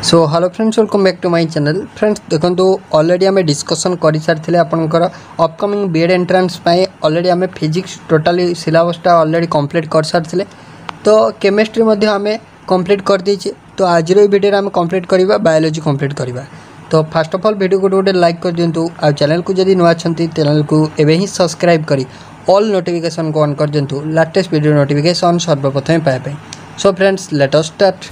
So hello friends, welcome back to my channel. Friends देखो already आम discussion कर सारी आपंकर अपकमिंग बीएड एंट्रांस ऑलरेडी आम फिजिक्स टोटाली सिलेबसटा ऑलरेडी कंप्लीट कर सारी। तो केमिस्ट्री आम कंप्लीट कर देचे। तो आज वीडियो आम कंप्लीट करवा बायोलॉजी कंप्लीट करवा। तो फास्ट ऑफ ऑल वीडियो को गोटे लाइक कर दिंतु। आ चैनल को जब नुआ चैनल को एवं ही सब्सक्राइब करी ऑल नोटिफिकेशन को ऑन कर दिंतु लेटेस्ट वीडियो नोटिफिकेशन सर्वप्रथम पाइबे। So friends let us start.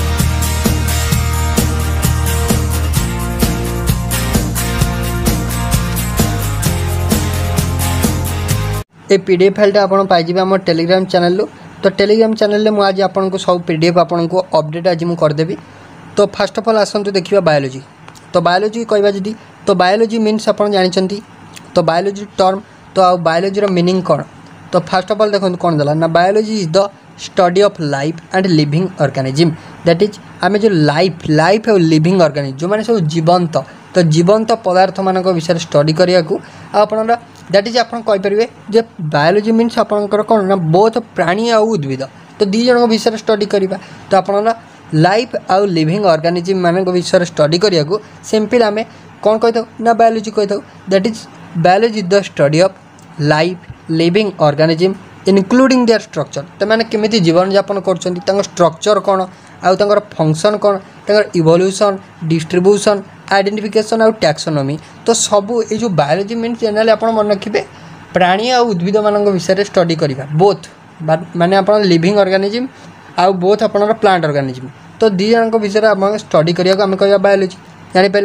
ये पीडीएफ फाइल आप पाइबे आम टेलीग्राम चैनल। तो टेलीग्राम चैनल में आज आपको सब पीडीएफ आपको अपडेट आज मुझे करदेवी। तो फास्ट ऑफ ऑल आसतु देखिए बायोलॉजी। तो बायोलॉजी कहवा जी तो बायोलॉजी मीन्स आप जानते। तो बायोलॉजी टर्म तो आ बायोलॉजी मीनिंग कौन। तो फास्ट ऑफ ऑल देखो कौन देला ना biology is the study of life and living organism. That is आम जो लाइफ और लिविंग ऑर्गेनिज्म जो मैंने सब जीवंत तो जीवंत पदार्थ मान विषय स्टडी करने दैट इज आपरे जे बायोलॉजी मीन्स आपंकर कौन ना बोथ प्राणी आ उद्भिद तो दी जन विषय स्टडी करवा। तो आप लाइफ आउ लिविंग ऑर्गेनिज्म मान विषय स्टडी करने सिंपल आम कौन कही ना बायोलॉजी कही। That is biology is the study of life living organism including their structure. तो मैंने केमी जीवन यापन कर स्ट्रक्चर कौन आउ फंक्शन कौन इवोल्यूशन डिस्ट्रीब्यूशन आइडेंटिफिकेशन आउ टैक्सोनॉमी। तो सबू ये जो बायोलॉजी मीन्स जनरली आप मन रखिए प्राणी आ उद्भिद मान विषय स्टडी करवा बोथ माने आप लिविंग ऑर्गेनिज्म आउ बोथ आप प्लांट ऑर्गेनिज्म। तो दी जन विषय आप स्टडी करने आम कह बायोलॉजी जानीपारे।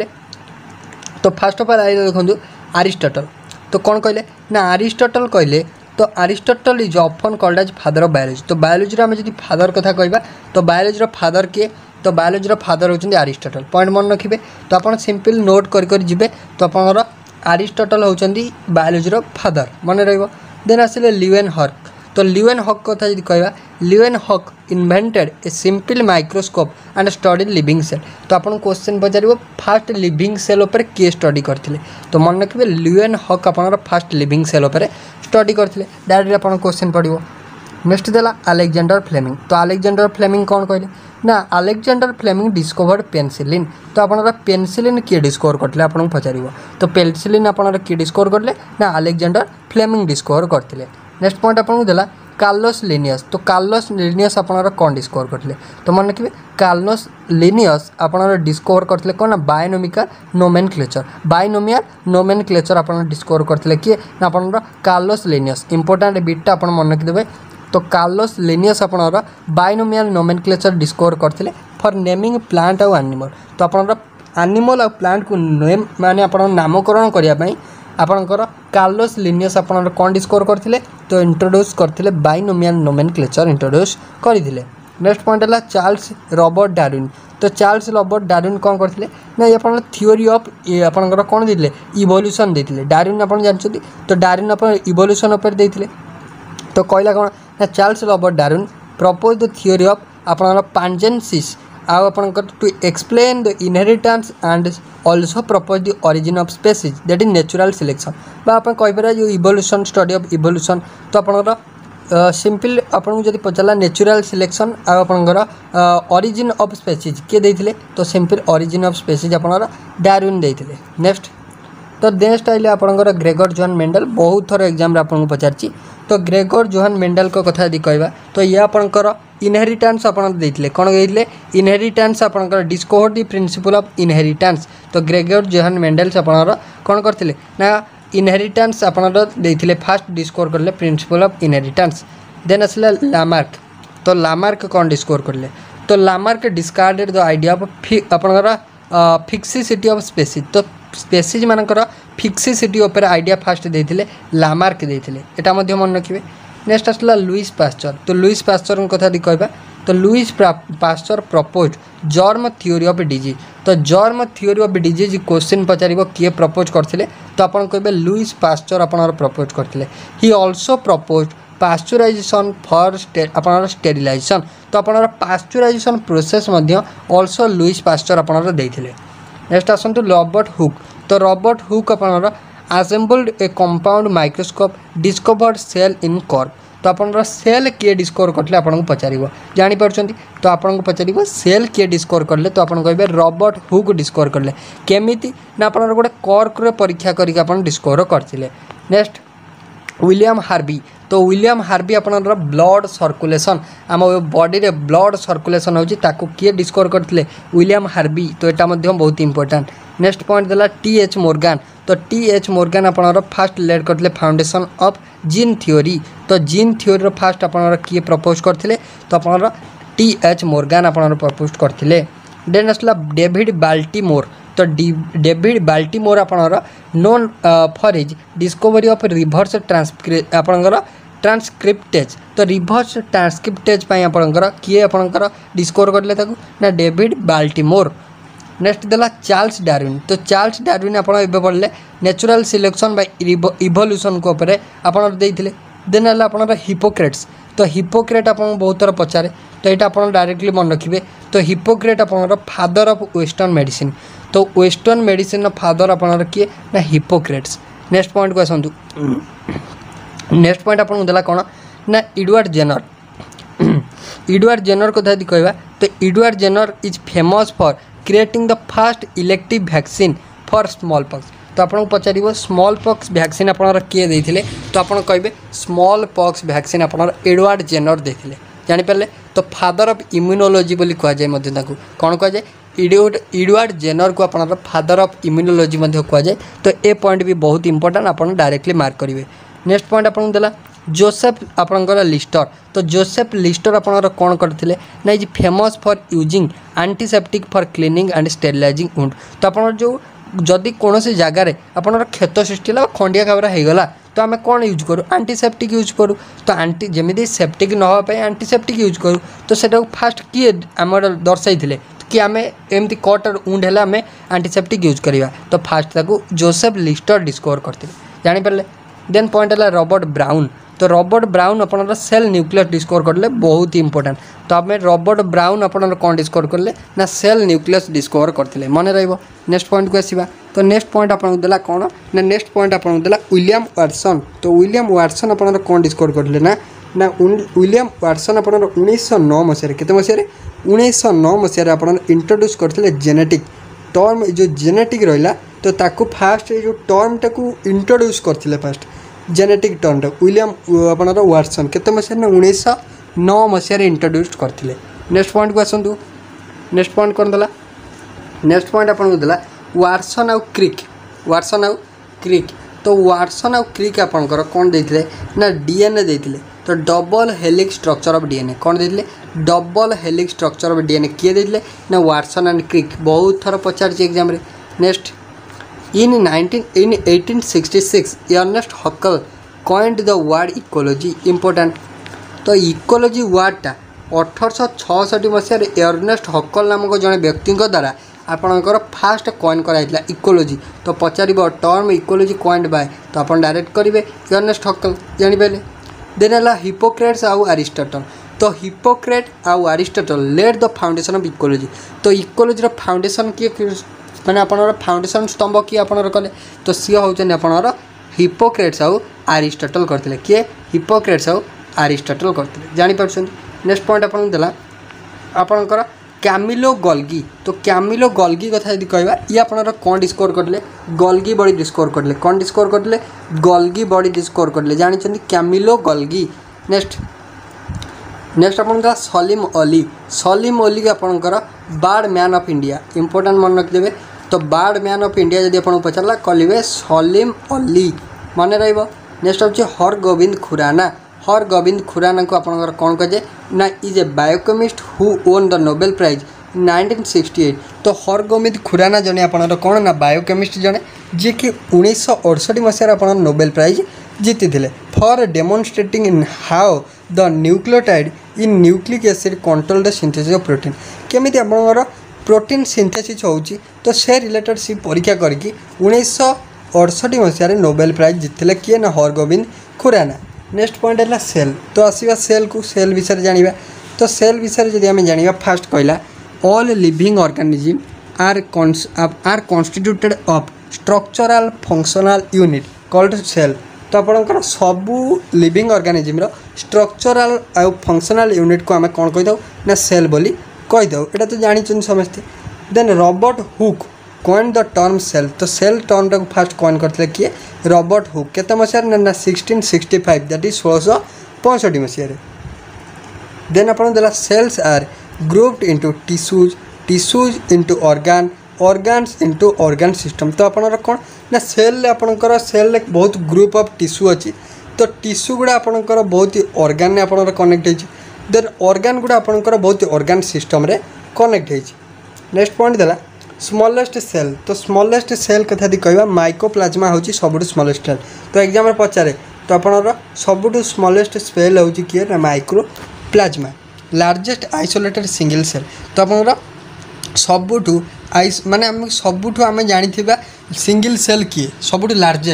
तो फास्ट ऑफ ऑल देखो अरिस्टोटल। तो कौन कहले ना अरिस्टोटल कहले तो Aristotle is often called as father of biology. तो बायोलॉजी आम जी फादर कथा कहवा तो बायोलॉजी फादर किए तो बायोलॉजी फादर होती अरिस्टोटल। पॉइंट मन रखिए। तो आप सिंपल नोट करेंगे तो आप अरिस्टोटल होती बायोलॉजी फादर मन रहा। देन आसिले ल्यूवेनहॉक। तो ल्यूवेनहॉक कथा जी कहवा Leeuwenhoek invented a simple microscope and study living cell. तो आप क्वेश्चन पचार फास्ट लिविंग सेल उपर किए स्टडी करते। तो मन रखिए ल्यूवेनहॉक आप फास्ट लिविंग सेल उपर स्टडी करते। डायरेक्ट आप क्वेश्चन पड़ो। नेक्स्ट देला अलेक्जेंडर फ्लेमिंग। तो अलेक्जेंडर फ्लेमिंग कौन कहले ना अलेक्जेंडर फ्लेमिंग डिस्कवर्ड पेनिसिलिन। तो आप पेनिसिलिन किए डिस्कवर करते आपको पचार। तो पेनिसिलिन आप किए डिस्कवर करले ना अलेक्जेंडर फ्लेमिंग डिस्कवर करते। नेक्स्ट पॉइंट आपको देला कार्लोस लिनियस। तो कार्लोस लिनियस आप कौन डिस्कवर करते तो मन रखिए कार्लोस लिनियस आप डिस्कवर करते कौन ना बायोनोमिकल नोमेनक्लेचर बायोनोमियल नोमेनक्लेचर आप डिस्कवर करते किए ना आप कार्लोस लिनियस। इंपोर्टेंट बिटटा आप मन रखिदेवे। तो कार्लोस लिनियस आप बायोनोमियल नोमेनक्लेचर डिस्कवर करते फॉर नेमिंग प्लांट आउ एनिमल। तो आप एनिमल आ प्लांट को नेम माने आप नामकरण करने आपणकर कार्लोस लिनियस आप कौन डिस्कवर करते तो इंट्रोड्यूस करते बायोनोमियल नोमेनक्लेचर इंट्रोड्यूस करते। नेक्स्ट पॉइंट है चार्ल्स रॉबर्ट डार्विन। तो चार्ल्स रॉबर्ट डार्विन कौन करते ना ये थ्योरी ऑफ आपणकर कौन देते इवोल्यूशन देते। डार्विन आप जानते तो डार्विन आप इवोल्यूशन उपर देते। तो कहला कौन ना Charles Robert Darwin propose the theory of आपणकर पांजेंसिस आपंकर to explain the inheritance and also propose the origin of species that is natural selection. आप कहीपर जो इवोल्यूशन स्टडी ऑफ इवोल्यूशन। तो आपंकर सिंपल आपको जब पचारा नेचुरल सिलेक्शन आपंकर ओरिजिन ऑफ स्पेसीज किए देते तो सिंपल ओरिजिन ऑफ स्पेसीज आप डार्विन देते। नेक्स्ट तो नेक्स्ट आइले आपंकर ग्रेगर जोहान मेंडल। बहुत थर एग्जाम आपको पचार। तो ग्रेगर जोहान मेंडल को कथा यदि कहवा तो ये आपंकर इनहेरिटेंस आप देते कौन देते इनहेरिटेंस आपंकर discover the principle of inheritance. तो ग्रेगर जोहान मेंडल्स आप कौन करते ना इनहेरिटेंस आप देते फास्ट डिस्कवर करले प्रिंसिपल ऑफ इनहेरिटेंस। देन आसला लामार्क। तो लामार्क कौन डिस्कवर करले तो Lamarck discarded the idea of आपंकर फिक्सिसिटी ऑफ स्पेसीज। तो स्पेसीज मानकर फिक्सिसिटी उपर आइडिया फास्ट देते लामार्क देते एटा मध्य मन रखिए। नेक्स्ट आसला लुईस पास्चर। तो लुईस पास्चर कथा कहवा तो Louis Pasteur propose germ theory of disease. तो germ theory of disease question पचार किए प्रपोज करते तो आप कहे लुईस पास्चर आप प्रपोज करते। He also propose pasteurization for sterilization. तो आप pasteurization process also Louis Pasteur आप देते। नेक्स्ट आसतु रॉबर्ट हुक। तो रॉबर्ट हुक आप assembled a compound microscope discovered cell in cork। तो तो आपन सेल किए डिस्कवर करले आपन को पचारिबो जानि परछंती तो आपन को पचारिबो सेल किए डिस्कवर करले तो आपन कहबे रॉबर्ट हुक डिस्कवर करले केमिति ना आपन गोटे कॉर्क रे परीक्षा करिक आपन डिस्कवर करथिले। नेक्स्ट विलियम हार्वी तो विलियम हार्वी आपनर ब्लड सर्कुलेशन आम बॉडी रे ब्लड सर्कुलेशन होची ताको किए डिस्कवर करथिले विलियम हार्वी तो एटा मध्य बहुत इंपोर्टेंट। नेक्स्ट पॉइंट देला टी.एच. मोर्गान तो टी.एच. मोर्गान आपनर फास्ट लेड करथिले फाउंडेशन ऑफ जीन थ्योरी तो जीन थ्योरी रो फास्ट आपनर किए प्रपोज करथिले तो आपनर टी.एच. मोर्गान आपनर प्रपोज करथिले। देन असला डेविड बाल्टीमोर तो डेविड बाल्टीमोर आपनर known for his discovery of reverse transcriptase तो रिवर्स ट्रांसक्रिप्टेज पई आपनकर किए आपनकर डिस्कवर करले ताकू ना डेविड बाल्टीमोर। नेक्स्ट देला चार्ल्स डार्विन तो चार्ल्स डार्विन आपन एबे पढ़ले नेचुरल सिलेक्शन बाय इवोल्यूशन को ऊपर आपन देइथिले। देन हला आपन हिपोक्रेट्स तो हिपोक्रेट आपन बहुत तरह पचारे तो एटा आपन डायरेक्टली मन रखिबे तो हिपोक्रेट आपन फादर ऑफ वेस्टर्न मेडिसिन तो वेस्टर्न मेडिसिन फादर आपन किए ना हिपोक्रेट्स। नेक्स्ट पॉइंट को आसंतु नेक्स्ट पॉइंट आपन देला कोन ना एडवर्ड जेनर एडवर्ड जेनर को यदि कहबा तो Edward Jenner is famous for creating the first elective vaccine for smallpox तो आपन पचारिबो स्मॉल पॉक्स वैक्सीन आपन किए देथिले तो आपन कहबे स्मॉल पॉक्स वैक्सीन आपन एडवर्ड जेनर देथिले जानि परले तो फादर ऑफ इम्यूनोलॉजी बोली कहा जाय मध्ये ताकू कोन कहा जाय एडवर्ड जेनर को आपन फादर ऑफ इम्यूनोलॉजी मध्ये कहा जाय तो ए पॉइंट भी बहुत इंपोर्टेंट आपन डायरेक्टली मार्क करिवे। नेक्स्ट पॉइंट आपन देला जोसेफ आपनकर लिस्टर तो जोसेफ लिस्टर आपनकर कोन करथिले ना is famous for using antiseptic for cleaning and sterilizing wound तो आपन जो जदि कौन सी जगार आपनर क्षत सृष्टि है खंडिया खाबरा होगला तो आम कौन यूज करूँ एंटीसेप्टिक यूज करूँ तो आंटी जमी सेप्टिक नवाई एंटीसेप्टिक यूज करूँ तो सेटा फास्ट किए आम दर्शाई कि आम एमती कट वुंड है आम एंटीसेप्टिक यूज करवा तो फास्ट ताकू जोसेफ लिस्टर डिस्कवर करते जानीपारे। देन पॉइंट है रॉबर्ट ब्राउन तो रॉबर्ट ब्राउन अपन सेल न्यूक्लियस डिस्कवर करले बहुत ही इंपोर्टेंट तो आम रॉबर्ट ब्राउन अपन कौन डिस्कवर करले ना सेल न्यूक्लियस डिस्कवर करते मन रहा। नेक्स्ट पॉइंट को आसवा तो नेक्स्ट पॉइंट आपको देला कौन ना नेक्स्ट पॉइंट आपको देला विलियम वाटसन तो विलियम वाटसन अपन कौन डिस्कवर करले ना ना विलियम वाटसन अपन 1909 मसीह केते मसीह 1909 मसीह अपन इंट्रोड्यूस करते जेनेटिक टर्म जो जेनेटिक रहा तो ताकू फास्ट जो टर्म टाकू इंट्रोड्यूस करते फास्ट जेनेटिक टर्म टा विलियम अपन वाटसन केते मसीह ना 1909 मसीह इंट्रोड्यूस करते। नेक्स्ट पॉइंट को आसतु नेक्स्ट पॉइंट कौन देला नेक्स्ट पॉइंट आपको देला वाटसन आउ क्रिक तो वाटसन आउ क्रिक आपंकर कौन देते ना डीएनए देते तो double helix structure of DNA कौन देते double helix structure of DNA किए देते ना वाटसन एंड क्रिक बहुत थर पचार एग्जाम रे। Next in 1866 Ernest Haeckel coined the word ecology important तो इकोलॉजी वर्डटा 1866 मसीह अर्नेस्ट हकल नामक जड़े व्यक्ति द्वारा आपणकर फास्ट कॉइन कराइला इकोलॉजी तो पचार टर्म इकोलॉजी कॉइन्ड बाय तो आप डायरेक्ट करेंगे अर्नेस्ट हकल जानीपारे। देन है हिपोक्रेट्स आउ अरिस्टोटल तो हिपोक्रेट आउ Aristotle laid the foundation of ecology तो इकोलॉजी फाउंडेशन किए मैंने आपनर फाउंडेशन स्तंभ किए आपनर कले तो सी होचन आपनर हिपोक्रेट्स आउ अरिस्टोटल करते किए हिपोक्रेट्स आउ अरिस्टोटल करते जानीपार। नेक्स्ट पॉइंट आपन देला आपनकर कैमिलो गोल्गी तो कैमिलो गोल्गी कथा यदि कहबा ये आपनर कौन डिस्कवर करले गोल्गी बॉडी डिस्कवर करले कौन डिस्कवर करले गोल्गी बॉडी डिस्कवर करले जानी कैमिलो गोल्गी। नेक्स्ट नेक्स्ट अपन सलीम अली आपनकर bird man of India important मन रखिदेवे तो बार्ड मैन ऑफ इंडिया जदि आपन पचारला कहलिबे सलीम अली मन रहिबो। नेक्स्ट होची हरगोविंद खुराना को आपनकर कौन कहे ना is a biochemist who won the Nobel prize 1968 तो हरगोविंद खुराना जने आपनर कौन ना बायोकेमिस्ट जने जे कि 1968 मसीह आपन नोबेल प्राइज जीति थे for demonstrating in how the nucleotide in nucleic acid control the synthesis of protein केमिति आपनर प्रोटीन सिंथेसिस होउची तो से रिलेटेड सी परीक्षा करके 1968 मसीह नोबेल प्राइज जीति किए ना हरगोविंद खुराना। नेक्स्ट पॉइंट है सेल तो आसवा सेल को सेल विषय जानिबा तो सेल विषय जदि आम जानिबा फास्ट कहला all living organism are constituted of structural functional unit called cell तो आपंकर सबू लिविंग ऑर्गेनिज्म स्ट्रक्चरल आउ फंक्शनल यूनिट को आम कौन कही ना सेल बोली कही दो। एटा तो जानी समस्ते। Then Robert Hooke coin the term cell. तो सेल टर्म टाक फास्ट कॉइन करते किए रॉबर्ट हुक केते मसीह ना 1665 दैट इज 1665 मसीह। देन अपन देला cells are grouped into tissues into organs into organ system. तो अपन कौन ना सेल आपणकर सेल बहुत ग्रुप ऑफ टिश्यू अच्छी। तो टिश्यू गुड़ा आपणकर बहुत ही ऑर्गन ने आपणकर कनेक्ट होइछि। देन ऑर्गन गुड़ा आपणकर बहुत ही ऑर्गन सिस्टम रे कनेक्ट होइछि। नेक्स्ट पॉइंट देला स्मॉलेस्ट सेल। तो स्मॉलेस्ट सेल कथा दी कहबा माइकोप्लाज्मा होछि सबुठ स्मॉलेस्ट सेल। तो एग्जाम रे पचारे तो आपणर सबुठ स्मॉलेस्ट सेल होछि किए ना mycoplasma. Largest isolated single cell. तो आपणर सबुठ माने आम सबुठ आम जानी सिंगल सेल किए सबुठ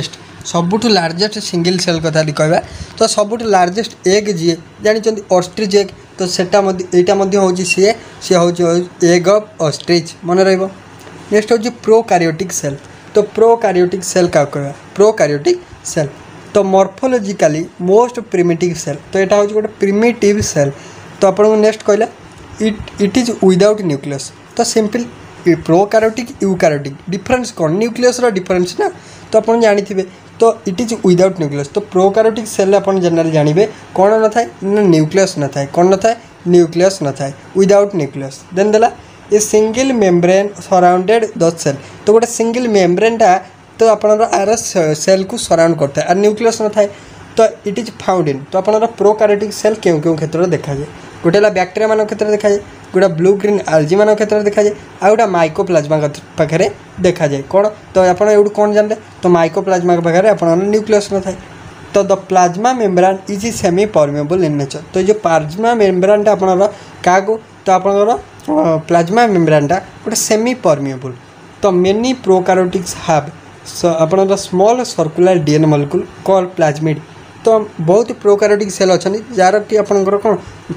लार्जेस्ट सिंगल सेल कथा कहबा। तो सबुठ लार्जेस्ट एग जी जानी ऑस्ट्रिच एग। तो सेटा एटा होची सी होची एग ऑफ ऑस्ट्रिच मन रहिबो। नेक्स्ट होची प्रोकार्योटिक सेल। तो प्रोकार्योटिक सेल का कहबा प्रोकार्योटिक सेल। तो मॉर्फोलॉजिकली मोस्ट प्रिमिटिव सेल। तो एटा होची गोटे प्रिमिटिव सेल। तो आपन नेक्स्ट कहला इट इज विदाउट न्यूक्लियस। तो सिंपल प्रोकार्योटिक यूकार्योटिक डिफरेंस कौन न्यूक्लियस रो डिफरेंस ना। तो आप जानी तो इट इज विदाउट न्यूक्लियस। तो प्रोकार्योटिक सेल आप जनरल जानवे कौन न थाए ना न्यूक्लियस न थाए कौन न थाए न्यूक्लियस न थाए विदाउट न्यूक्लियस। देन देला a single membrane surrounded the cell. तो गोटे सिंगल मेम्ब्रेनटा तो आपनर आर सेल को सराउंड करता है और न्यूक्लियस न थाए। तो इट इज फाउंड इन। तो आपनर प्रोकार्योटिक सेल क्यों क्यों क्षेत्र में देखा जाए गोटे बैक्टेरिया मान क्षेत्र में देखा जाए गोटा ब्लू ग्रीन आल्जी मान क्षेत्र में देखा जाए आ गोटा माइकोप्लाज्मा पाखे देखा जाए कौन। तो आप कौन जानते तो माइकोप्लाज्मा पाखे आप न्यूक्लियस न थाए। तो the plasma membrane is semi permeable in nature. तो जो प्लाज्मा मेम्ब्रेनटा आपनर क्या तो आपनर प्लाज्मा मेम्ब्रेनटा गोटे सेमी परमेबल। तो मेनी प्रोकार्योटिक्स हैव आपनर small circular DNA molecule called plasmid. तो बहुत प्रोकार्योटिक सेल अच्छा जार कि आपनकर कौन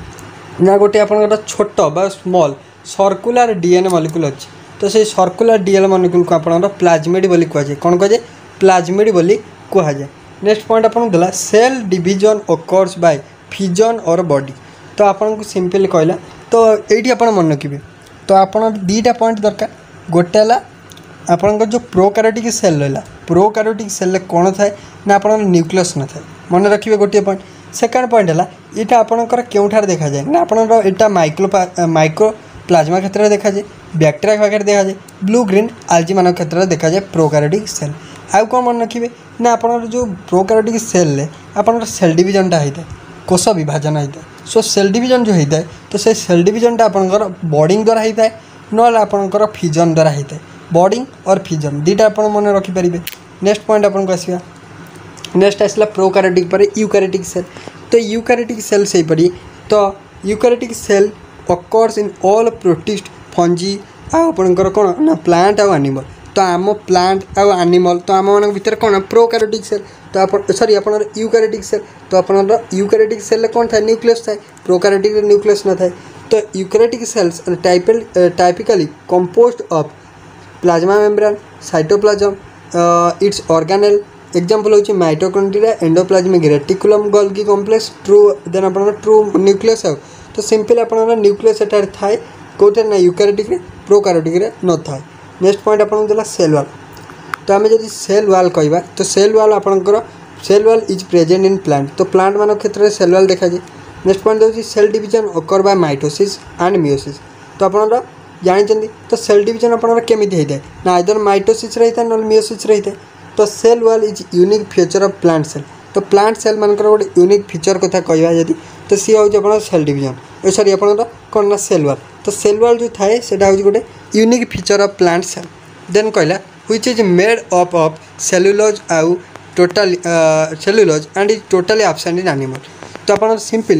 ना गोटे आपनकर छोट बा स्मॉल सर्कुलर डीएनए मॉलिक्यूल अच्छी। तो से सर्कुलर डीएनए मॉलिक्यूल को आपनकर प्लाज्मिड बोली कह जाए कौन कह जाए प्लाज्मिड बोली कह जाए। नेक्स्ट पॉइंट आपन देला cell division occurs by fission और बॉडी। तो आपन को सिंपल कहला तो एठी आपन मन रखिबे। तो आपन दीटा पॉइंट दरकार गोटे ला आपन जो प्रोकार्योटिक सेल रहा प्रोकार्योटिक सेल कौन थाए ना आपन न्यूक्लियस न थाए मन रखिए गोटे पॉइंट। सेकेंड पॉइंट है यहाँ आपंकर क्योंठार देखा जाए ना आपन यहाँ माइक्रोप्लाज्मा क्षेत्र में देखा जाए बैक्टेरिया पाखे देखा जाए ब्लू ग्रीन आल्जी मान क्षेत्र में देखा जाए प्रोकार्योटिक सेल। आउ कौन मन रखिए ना आपन जो प्रोकार्योटिक सेल आपन सेल डिविजनटा होता है कोष विभाजन होता है। सो सेल डिविजन जो होता है तो से सेल डिविजनटा आपंकर बॉडिंग द्वारा होता है ना आपंकर फिजन द्वारा होता है। बॉडिंग और फिजन दुईटा आप मन रखिपारे। नेक्स्ट पॉइंट आपन को आसवा नेक्स्ट आसला प्रोकार्योटिक पर यूकार्योटिक सेल। तो यूकार्योटिक सेल से पड़ी तो eukaryotic cell occurs in all protist fungi आपंकर कौन ना प्लांट आउ एनिमल। तो आम प्लांट आउ एनिमल तो आम मान भर कौन प्रोकार्योटिक सेल। तो आप सॉरी आप यूकार्योटिक सेल। तो आप यूकार्योटिक सेल कौन था न्यूक्लियस थाए प्रोकार्योटिक न्यूक्लियस न थाए। तो eukaryotic cells typically composed of plasma membrane cytoplasm its organelle example होची mitochondria endoplasmic reticulum Golgi complex true then अपन ट्रू न्यूक्लियस है। तो सिंपल अपन न्यूक्लियस एटार थाए कोटे ना यूकार्योटिक रे प्रोकार्योटिक रे न थाए। नेक्स्ट पॉइंट अपन देला सेल वाल। तो आम जब सेल वाल कहबा तो सेल वाल आपनकर cell wall is present in plant. तो प्लांट मान क्षेत्र में सेल वाल देखा जाए। नेक्स्ट पॉइंट होची cell division occur by mitosis and meiosis. तो अपन जानी तो सेल डिवीजन आपन केमी होता है ना आइदर माइटोसिस रहता है ना मियोसिस रहता है। तो cell wall is unique feature of plant cell. तो प्लांट सेल मान गोटे यूनिक फीचर कथा कहवा जदि तो सी हूँ आप सेल डिवीजन सॉरी आप कौन ना सेल वाल। तो सेल वाल जो थाए से गोटे unique feature of plant cell. Then कहला which is made up of cellulose आउ total cellulose and is totally absent in animal. तो आप सिंपल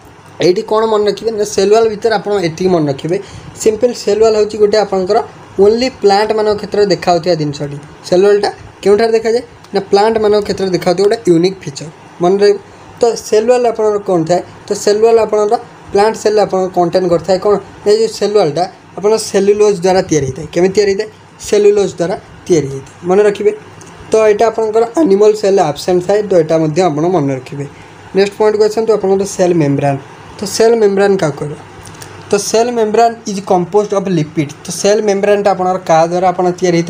ये कौन मन रखिए ना सेल वाल भितर आप मन रखिए सिंपल सेल वाल हूँ गोटे आपंकर ओनली प्लांट मान क्षेत्र में देखा जिनसटी सेल वालटा क्योंठार देखा जाए ना प्लांट मान क्षेत्र में देखा गोटे यूनिक फीचर मन रही। तो सेल वाल आप कौन थाए तो सेल वाल आप प्लांट सेल आप कंटेन करता है कौन ना जो सेल वालटा आप सेलुलोज द्वारा तैयारी होता है केमी तैयारी होता है सेलुलोज द्वारा तैयारी होता है मन रखिए। तो यहाँ आपंकर एनिमल सेल आब्सेंट थाए तो यहाँ आप मन रखिए। नेक्स्ट पॉइंट को आसतु आप सेल मेम्ब्रेन। तो सेल मेम्ब्रेन क्या कह तो cell membrane is composed of lipid. तो सेल मेम्ब्रेन आपनकर क्या द्वारा आप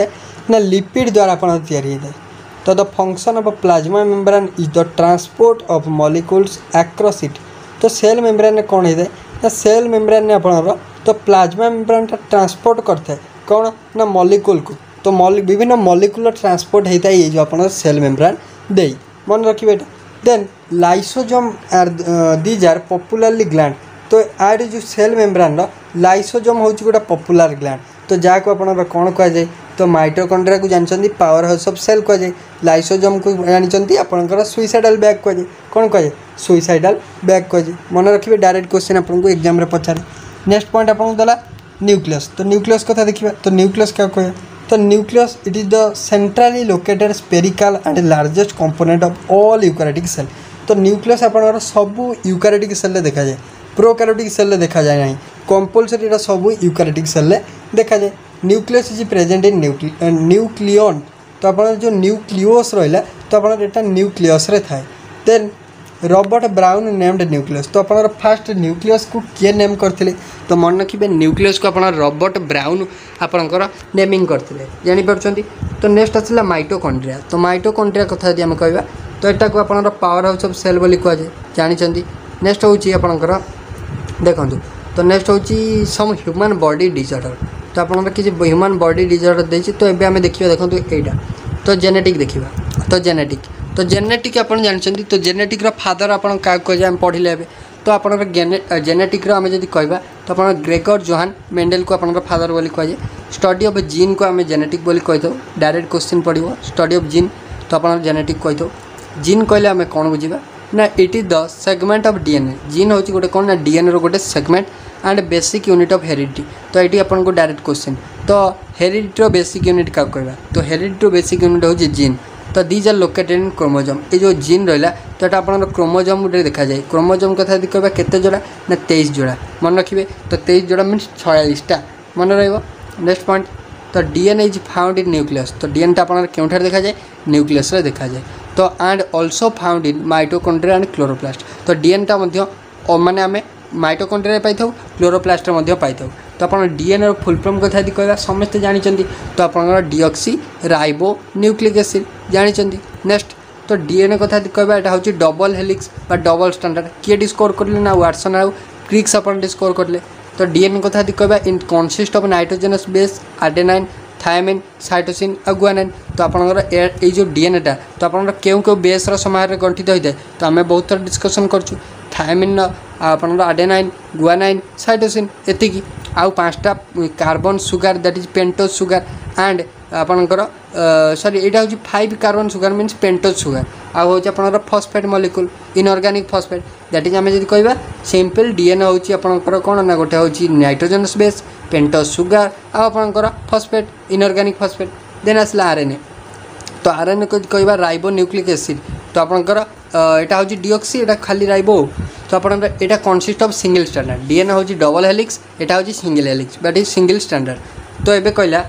ना लिपिड द्वारा आप तो the function of plasma membrane is the transport of molecules across it. तो सेल मेम्ब्रेन कौन होता है ना सेल मेम्ब्रेन आपनकर तो प्लाज्मा मेम्ब्रेन ट्रांसपोर्ट करता है कौन ना मॉलिक्यूल को। तो विभिन्न मॉलिक्यूल ट्रांसपोर्ट होता है ये जो आप सेल मेम्ब्रेन दे मन रखिए। Then lysosome are these are popularly gland. तो आर जो सेल मेम्ब्रेन लाइसोजोम हूँ गोटे पॉपुलर ग्लैंड। तो जहाँ को आप कौन कहुए तो माइटोकॉन्ड्रिया को जानते पावर हाउस ऑफ सेल कहुए। लाइसोजोम को जानते आपंकर सुइसाइडल बैग कहुए कौन कहुए सुइसाइडल बैग कहुए मन रखिए। डायरेक्ट क्वेश्चन आपको एग्जाम रे पचारे। नेक्स्ट पॉइंट आपको देला न्यूक्लियस। तो न्यूक्लियस कथा देखिए। तो न्यूक्लियस क्या कहे तो nucleus it is the centrally located spherical and largest component of all eukaryotic cell. तो न्यूक्लियस आपंकर सबू यूकैरियोटिक सेल देखा जाए प्रोकैरियोटिक सेल देखा जाए ना कंपलसरी एटा सब यूकैरियोटिक सेल देखा जाए। Nucleus is present in nucleon. तो आप जो न्यूक्लियोस रहा तो आप न्यूक्लियस थाए। Then Robert Brown named nucleus. तो आप फास्ट न्यूक्लियस को किए नेम करते तो मन रखिए न्यूक्लियस को आप रॉबर्ट ब्राउन आपंकर नेमिंग करते जानीपार। तो नेक्स्ट आसला माइटोकॉन्ड्रिया। तो माइटोकॉन्ड्रिया कथा यदि आम कह तो यहाँ को आप पावर हाउस ऑफ सेल बोली कहुए जानी। नेक्स्ट हूँ आपंकर देखो। तो नेक्स्ट हूँ सम ह्यूमन बॉडी डिसऑर्डर। तो आप किसी ह्यूमन बॉडी डिसऑर्डर देती तो ये आम देखिए देखो यहाँ तो जेनेटिक देखा। तो जेनेटिक आप जानते तो जेनेटिक फादर आप क्या पढ़ले तो आप जेनेटिक आम जब कह तो आप ग्रेगर जोहान मेंडेल को आप फादर बोली कहुए। स्टडी ऑफ जीन को आम जेनेटिक बोली कही था। डायरेक्ट क्वेश्चन पड़ो स्टडी ऑफ जीन तो आप जेनेटिक कही था। जीन कहले आम कौन बुझा ना it is the segment of DNA. Gene हूँ गोटे कौन ना डीएनए रो गोटे segment and basic unit of heredity. तो ये आपको डायरेक्ट क्वेश्चन तो हेरिडिटी बेसिक यूनिट क्या कहवा तो हेरिडिटी बेसिक यूनिट हूँ जीन। तो these are located in chromosome. ये जो जीन रहा तो यहाँ आप क्रोमोजोम देखा जाए। क्रोमोजोम कथा यदि कह केते जोड़ा ना 23 जोड़ा मन रखिए। तो 23 जोड़ा मीन्स 46टा मन रहा। नेक्स्ट पॉइंट तो DNA is found in nucleus. तो डीएनए आप क्यों देखा जाए न्यूक्लियस देखा जाए। तो and also found in mitochondria and chloroplast. तो डीएनएटा माने आम माइटोकॉन्ड्रिया पाई क्लोरोप्लास्ट पाई। तो आप डीएनए फुल फॉर्म कथा यदि कह समस्ते जानते तो आप डीऑक्सी राइबो न्यूक्लिक एसिड जानते। नेक्स्ट तो डीएनए कथा यदि कह यहाँ हूँ डबल हेलिक्स बा डबल स्टैंडर्ड किए डिस्कवर करले ना वाटसन आउ क्रिक्स आप डिस्कवर करले। तो डीएनए कथा यदि कह in consist of nitrogenous base adenine thymine cytosine और गुआनाइन। तो आपंकर ये जो डीएनएटा तो आप क्यों क्यों बेस्र समय गठित होता है तो आम बहुत थर डिस्कसन करूँ। थायमिन आप आडेनाइन गुआनाइन साइटोसिन एतिकी आउ 5टा carbon sugar that is pentose sugar and आपंकर सॉरी यहाँ हूँ 5 carbon sugar means pentose sugar आउ हूँ आप phosphate molecule inorganic phosphate that is आम जब कह सिंपल डीएनए हूँ आपंकर कौन ना गोटे हूँ नाइट्रोजेनस बेस पेंटोज सुगार आपंकर फॉस्फेट इनऑर्गेनिक फॉस्फेट। देन आसला आरएनए। तो आरएनए को कह राइबो न्यूक्लिक एसिड। तो आपंकर यहाँ हूँ डीऑक्सी यहाँ खाली राइबो। तो आप यहाँ consist of single standard DNA हूँ डबल हेलिक्स यहाँ हूँ single helix that is single standard. तो ये कहला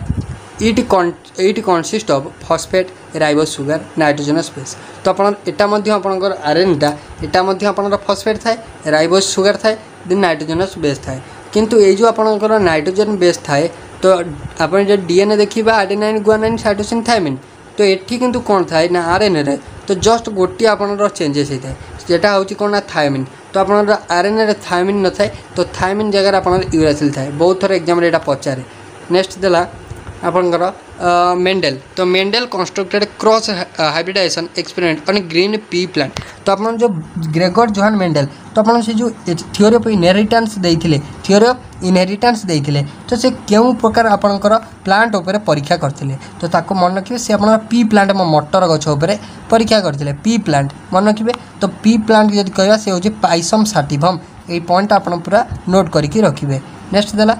it consist of phosphate ribo sugar nitrogenous base. तो आपंकर आरएनएटा यहाँ आप फॉस्फेट थाए राइबो सुगार थाए देन नाइट्रोजेनस बेस थाए। किंतु ये जो आपंकर नाइट्रोजन बेस थाए तो आप डीएनए देखिए आडेनाइन गुआनाइन साइटोसिन थायमिन। तो एठी किंतु कौन थाए ना आरएनए रे तो जस्ट गोटे आपनर चेंजेस होता है जेटा हूँ कौन ना थायमिन। तो आप आरएनए थायमिन न थाए तो थायमिन जगह आप यूरासिल थाए बहुत थर एग्जाम यहाँ पचारे। नेक्स्ट देला आपंकर मेंडेल। तो Mendel constructed cross hybridisation experiment on green pea plant. तो आप जो ग्रेगर जोहान मेंडेल तो आप जो थ्योरी ऑफ इनहेरिटेंस देते थ्योरी ऑफ इनहेरिटेंस देते तो से क्यों प्रकार आपंकर प्लांट उपर परीक्षा करते तो ताको मन रखिए सी आप पी प्लांट मटर गछ उपर परीक्षा करते पी प्लांट मन रखिए। तो पी प्लांट जब कह सी हूँ पाइसम साटिवम ये पॉइंट आप पूरा नोट करके रखिए। नेक्स्ट देला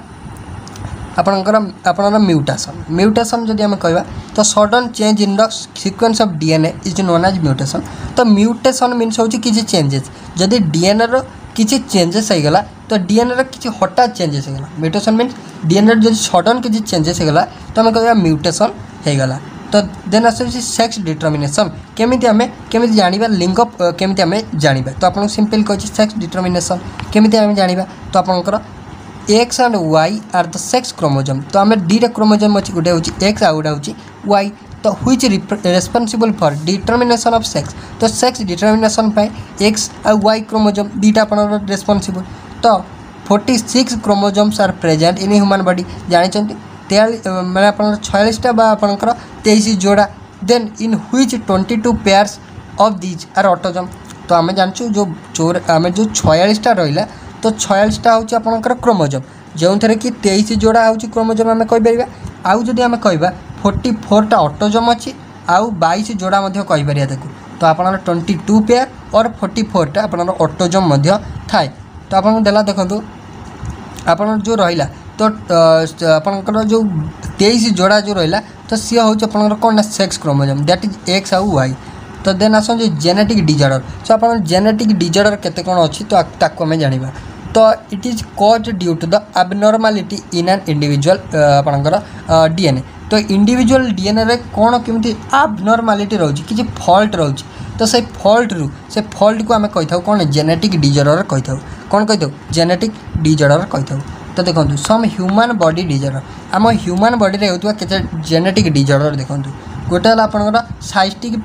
आपणकर म्यूटेशन जदि आम कह तो sudden change in the sequence of DNA is known as mutation. तो म्यूटेशन मीन्स हूँ किसी चेंजेस जदि डीएनए रो किसी चेंजेस होगा तो डीएनए किसी हठात चेंजेस होगा। म्यूटेशन मीन्स डीएनए जब सडन किसी चेंजेस होगा तो आम कह म्यूटेशन होगा। तो देन आस सेक्स डिटर्मिनेशन केमिति आमे केमिति जानिबा लिंग केमिति आमे जानिबा तो आपन सिंपल कहछि सेक्स डिटर्मिनेशन केमिति आमे जानिबा तो आपनकर X and Y are the sex chromosome तो आमे दीटा क्रोमोजोम अछि गोटे होछि एक्स आ गोटे होछि वाई तो which responsible for determination of sex तो सेक्स डिटर्मिनेशन पाए एक्स आ वाई क्रोमोजोम दीटा आपनकर रेस्पोंसिबल तो 46 chromosomes are present in human body जानि मैंने आप 46टा आपंकर 23 जोड़ा then in which 22 pairs of these are autosome तो आम जानचु जो आम जो 46टा रहा तो 46टा हूँ आपंकर क्रोमोजोम जो थे कि 23 जोड़ा हूँ क्रोमोजोम आम कहीपर आउ जदि आम कह 44टा ऑटोजोम अच्छी आउ 22 जोड़ा कहीपर तो आप 22 पेयर और 44टा आप ऑटोजोम थाए तो आपको देला देखो आप जो रहा तो आपंकर जो 23 जोड़ा जो रहा तो सी हूँ आपंकर कौन ना sex chromosome that is X आउ वाई तो देन आस जेनेटिक डिजॉर्डर सो आप जेनेटिक डिजॉर्डर केते कौन अच्छी तो आम जाना तो it is cause due to the abnormality in an individual आपंकर डीएनए तो इंडिविजुअल डीएनए रे कौन केमती एबनॉर्मालिटी रोची किसी फॉल्ट रोची तो से फॉल्ट रु से फॉल्ट को आम कही था कौन जेनेटिक डिजॉर्डर कही था कौन कही था जेनेटिक डिजॉर्डर कही था तो देखो सम ह्यूमन बॉडी डिजॉर्डर आम ह्यूमन बॉडी रे होतुवा केते जेनेटिक डिजॉर्डर देखो गोटे है आपंकर साइस्टिक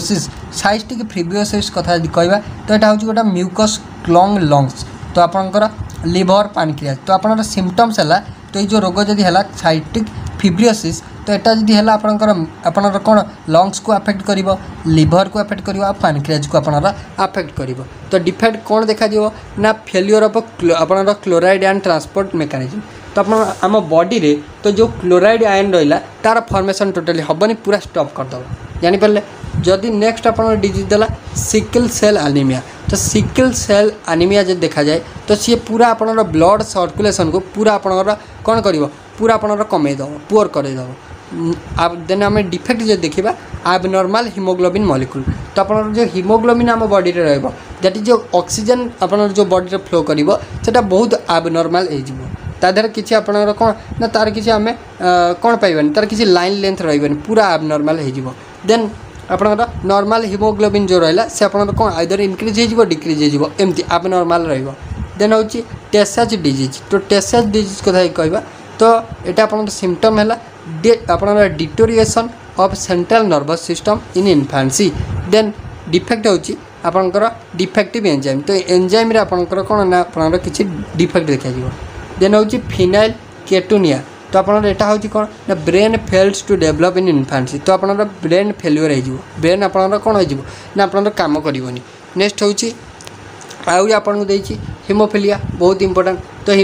फिब्रियोसिस कथा कहवा तो यहाँ हूँ गोटे म्यूकस क्लंग लंग्स तो आपंकर लिवर पानक्रियाज तो आपंकर सिम्पटम्स है तो ये जो रोग जदि है साइस्टिक फिब्रियोसिस तो यहाँ जदि है आपंकर कौन लंग्स को अफेक्ट कर लिवर को अफेक्ट कर पानक्रियाज को आपंकर अफेक्ट कर तो डिफेक्ट कौन देखा ना फेल्योर ऑफ आपंकर क्लोराइड एंड ट्रांसपोर्ट मेकानिज्म तो आप आम बॉडी रे तो जो क्लोराइड आयन रहा तार फॉर्मेशन टोटली हेनी पूरा स्टॉप करदे जानीपारे जदि नेक्स्ट आप डिजीज देला सिकल सेल एनीमिया तो सिकल सेल एनीमिया जब देखा जाए तो सी पूरा आप ब्लड सर्कुलेशन को पूरा आपंकर कौन कर पूरा आपंकर कमेदब पुअर करदेव देन आम डिफेक्ट जो देखा एबनॉर्मल हिमोग्लोबिन मॉलिक्यूल तो आप जो हिमोग्लोबिन आम बॉडी रे रहइबो दैट इज जो ऑक्सीजन आप जो बॉडी रे फ्लो करिवो सेटा बहुत एबनॉर्मल हो तादेर किसी आपंकर कौन ना तार किसी आम कौन पाइबानी तार किसी लाइन लेंथ रही पूरा एबनॉर्मल हो देन आपंकर नॉर्मल हिमोग्लोबिन जो रहा से आपंकर कौन आइदर इंक्रीज हो डिक्रीज हो एमती एबनॉर्मल रहिबो देन हूँ टेसाच डिजीज तो टेसाच डिजीज कथा कहवा तो यहाँ आप सिम्पटम है आपंकर deterioration of central nervous system in infancy then defect होची आपंकर डिफेक्टिव एंजाइम तो एंजाइम रे आपंकर कौन ना आपंकर किसी डिफेक्ट देखा देन हूँ फिनाइल केटोनिया तो आपंकर यहाँ हूँ कौन ना brain fails to develop in infancy तो आपंकर ब्रेन फेल्यूर हो ब्रेन आपंकर कौन हो ना आपंकर काम करनी नेक्स्ट हूँ आउ आपको देती हिमोफिलिया बहुत इंपोर्टेंट तो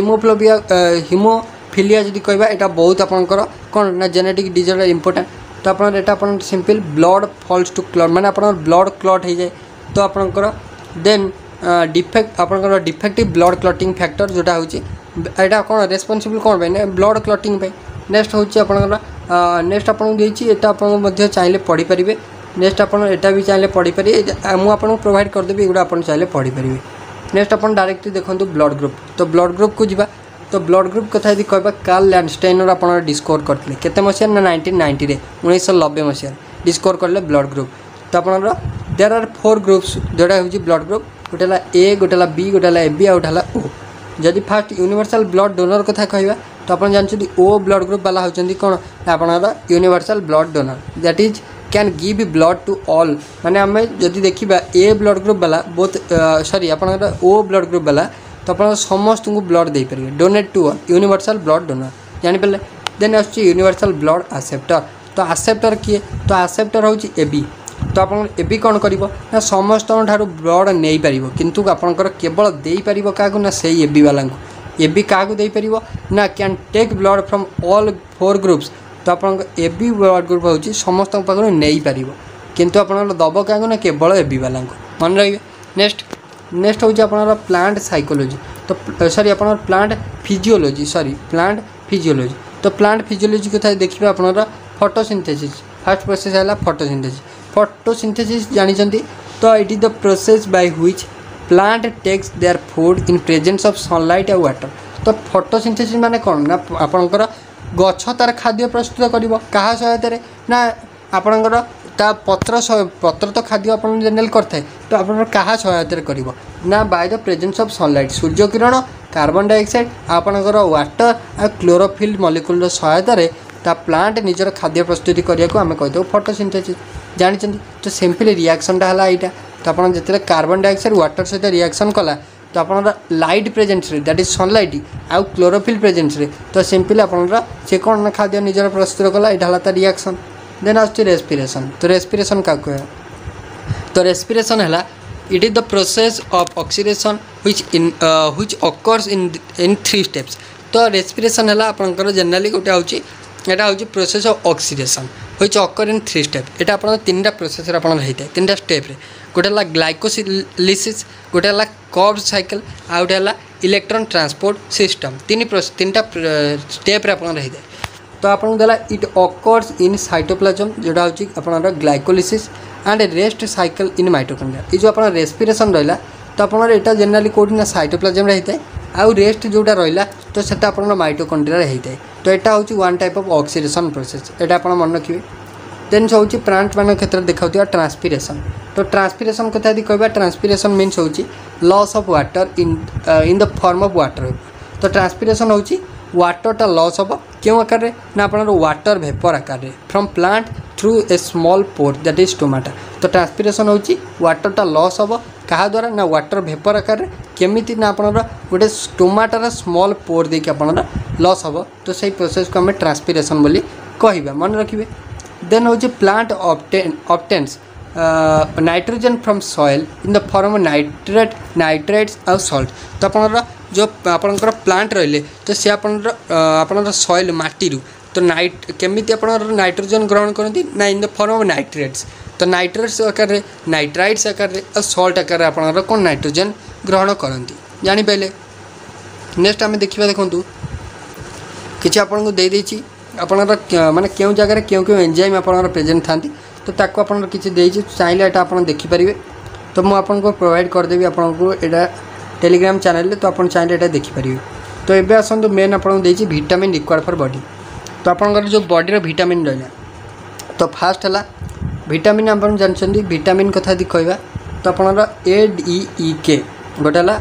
हिमोफिलिया जब कहवा यहाँ बहुत आपंकर कौन ना जेनेटिक डिजॉर्डर इंपोर्टेंट तो आप simple blood falls to clot माने आप ब्लड क्लॉट हो जाए तो आपंकर देन डिफेक्ट आपंकर डिफेक्टिव ब्लड क्लॉटिंग फैक्टर जोटा हूँ यहाँ कौन रेस्पॉन्सिबल कौन पे ब्लड क्लॉटिंग पे नेक्स्ट हूँ आपंकर नेक्स्ट आपको देती आप चाहिए पढ़ी पारे नेक्स्ट आप भी चाहिए पढ़ी पारे मुझे प्रोवाइड करदेवी एगुड़ा आप चाहिए पढ़ी पारे नेक्स्ट आप डायरेक्टली देखो ब्लड ग्रुप तो ब्लड ग्रुप को जीवा तो ब्लड ग्रुप कथा यदि कहवा कार्ल लैंडस्टाइनर आप डिस्कवर करते केते मसीहा ना 1990 1990 मसीह डिस्कवर करले ब्लड ग्रुप तो आप देर आर 4 ग्रुप्स जोटा हूँ ब्लड ग्रुप गोटे ए गोटे बी गोटे ए बी आउट ओ जदि फास्ट यूनिवर्सल ब्लड डोनर कथा कहवा तो आप जानते ओ ब्लड ग्रुप वाला होती कौन आपणर universal blood donor that is can give blood to all माने आम जदि देखा ए ब्लड ग्रुप वाला बहुत सॉरी आपणर ओ ब्लड ग्रुप वाला तो आप समस्त को ब्लड दे पारे donate to all universal blood donor जानीपारे देन आसुच्छी यूनिवर्सल ब्लड एक्सेप्टर तो एक्सेप्टर किए तो एक्सेप्टर हूँ एबी तो आप एबी कौन कर ना समस्त ब्लड नहीं पार किंतु आपंकर केवल दे पार क्या ना से एबी वाला एबी क्या दे पार ना can take blood from all 4 groups तो आप एबी ब्लड ग्रुप हूँ समस्त पाखु नहीं पार किंतु आप दब क्या ना केवल एबी वाला मन रही नेक्स्ट हूँ आप प्लांट साइकोलोजी तो सॉरी आप प्लांट फिजियोलोजी तो प्लांट फिजियोलोजी कथा देखिए आप फोटोसिंथेसिस फर्स्ट प्रोसेस है फोटोसिंथेसिस जानते तो it is the process by which plant takes their food in presence of sunlight और वाटर तो फोटोसिंथेसिस माने कौन ना आपंकर गछ तार खाद्य प्रस्तुत कर क्या सहायतार ना आपणकर ता पत्र तो खाद्य आप जेनेल करते तो आप क्या सहायता कर ना by the presence of sunlight सूर्य किरण कार्बन डाइऑक्साइड आपणकर वाटर आ क्लोरोफिल मॉलिक्यूल सहायता ता प्लांट निजर खाद्य प्रस्तुति करने को आम कहीदेव फोटोसिंथेसिस जानते तो सिंपली रिएक्शनटा है यहाँ तो आप जिते कार्बन डाइऑक्साइड वाटर सहित रिएक्शन कला तो आप light presence that is sunlight आउ क्लोरोफिल प्रेजेंस तो सिंपली आप कौन खाद्य निजर प्रस्तुत कला यहाँ है रिएक्शन देन आस रेस्पिरेशन तो रेस्पिरेशन क्या कह तो रेस्पिरेशन है it is the process of oxidation which occurs in 3 steps तो रेस्पिरेशन है आपंकर जनरली गोटे हूँ यहाँ हूँ process of oxidation which occur in 3 step यहाँ आप 3टा प्रोसेस होता है 3टा स्टेप गोटे है ग्लाइकोसिलिसिस गोटे है कर्व साइकिल आ गोटे है इलेक्ट्रॉन ट्रांसपोर्ट सिस्टम 3टा स्टेप आप तो आपको देला इट अकर्स इन साइटोप्लाज्म जोटा हूँ आप glycolysis and rest cycle in mitochondria ये जो आप रेस्पिरेशन रहा तो आप जनरली कौटी ना साइटोप्लाज्म होता है आउ रेस्ट जोटा रहा तो सेटा आप माइटोकॉन्ड्रिया होता है तो यहाँ हूँ one type of oxidation process यहाँ आप मन रखिए देन हूँ प्लांट मान क्षेत्र देखा ट्रांसपिरेशन तो ट्रांसपिरेशन कथा यदि कह ट्रांसपिरेशन मीन्स हूँ loss of water in the form of water तो ट्रांसपिरेशन हूँ वाटरटा लॉस हम क्यों आकार ना आप वाटर वेपर आकार from plant through a small pore that is stomata तो ट्रांसपिरेशन हूँ वाटरटा लॉस हम क्या द्वारा ना वाटर वेपर आकार केमिति ना आप गोटे स्टोमाटार स्मॉल पोर देके आप लॉस हम तो सही प्रोसेस को आम ट्रांसपिरेशन बोली कहवा मन रखिए देन हूँ plant obtains nitrogen from soil in the form nitrates और सॉल्ट तो आप जो आपंकर प्लांट रहिले तो सी आप सॉइल माटी तो केमिति आप नाइट्रोजन ग्रहण करती ना in the form of nitrates तो नाइट्रेट्स आकार नाइट्राइट्स आकार और सॉल्ट आकार आप कौन नाइट्रोजन ग्रहण करती जापारे नेक्स्ट आम देखा देखूँ कि आपको देदेची माने क्यों जगह क्यों क्यों एंजाइम आप प्रेजेंट था तो ताको आपन किसी देछि चाहिए एटा आपन देखि परिबे तो मु आपन को प्रोवाइड कर देबी आपन को एटा टेलीग्राम चैनल तो आपन चाहिए एटा देखि परिबे तो एबे आसन तो मेन आपन देछि विटामिन रिक्वायर्ड फॉर बॉडी तो आपन जो बॉडी रो विटामिन रहला तो फास्ट हला विटामिन आपन जानछन्ती विटामिन कथा दि कहबा तो आपन ADEK गोटाला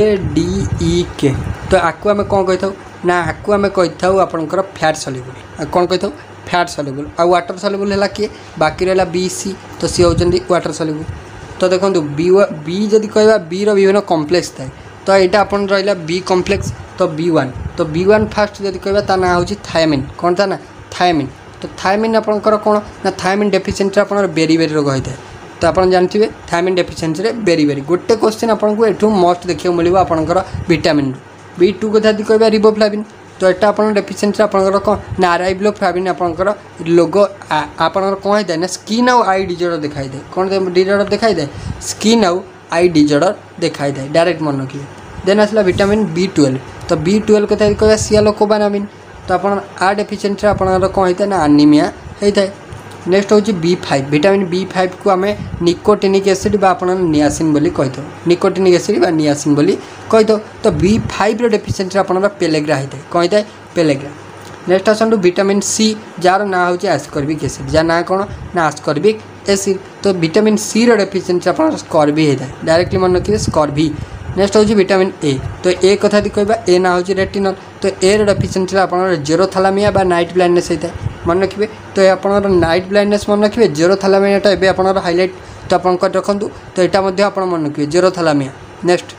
ADEK तो आकु आमे कोन कहथौ ना आकु आमे कहथौ आपनकर फैट सॉल्युबल कोन कहथौ फैट सॉल्युबल आ वाटर सॉल्युबल है किए बाकी रहा BC तो सी होती वाटर सॉल्युबल तो देखो बी जदि कहवा बी रो विभिन्न कॉम्प्लेक्स थाए तो यहाँ आपन रहा बी कॉम्प्लेक्स तो B1 तो B1 फास्ट जदि कहवा ता ना होची थायमिन कौन था ना थायमिन तो थायमिन आपनकर कौन ना थायमिन डेफिशिएंसी आपन बेरी रोग होता है तो आप जानते थायमिन डेफिशिएंसी रे बेरी गोटे क्वेश्चन आपको एठू मस्ट देखा मिले आपनकर विटामिन B2 कथा यदि कहवा रिबोफ्लाविन तो यहाँ आप डेफिशिएंसी आपंकर कौन ना राइबोफ्लाविन आपंकर लोगो आपंकर कौन होता है ना स्किन आउ आई डिजर्डर दिखाई दे कौन डिजर्डर दिखाई दे स्किन आउ आई डिजर्डर दिखाई दे डायरेक्ट मन रखिए देन आसला विटामिन B12 तो B12 कथा कह सियालोकोबानामिन तो आप डेफिशिएंसी आपंकर कौन होता है ना आनीमिया होता है नेक्स्ट हूँ B5 विटामिन B5 को आम निकोटिनिक एसिड बा नियासिन बोली कही निकोटिनिक एसिड बा नियासिन बोली कही तो B5 डेफिशिएंसी आप पेलेग्रा होता है कौन होता है पेलेग्रा नेक्स्ट आसतु विटामिन C जार ना हूँ आस्कर्बिक एसिड जार ना कौन ना आस्कर्बिक एसिड तो विटामिन C डेफिशिएंसी आप स्कर्बी होता है डायरेक्टली मन रखिए स्कर्बी नेक्स्ट हूँ विटामिन A तो ए कथा कहवा ए ना हूँ रेटिनल तो ए डेफिशिएंसी आप जेरोथालामिया बा नाइट ब्लाइंडनेस होता है मन रखिए तो आप नाइट ब्लाइंडनेस मन रखिए जेरोथालामियाटा एबे आप हाइलाइट तो आप रखु तो यहाँ आप मन रखिए जेरोथालामिया नेक्स्ट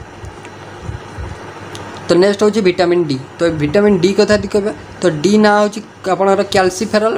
तो नेक्स्ट हूँ विटामिन D तो विटामिन D कथा कहवा तो D ना हूँ आप कैल्सीफेरल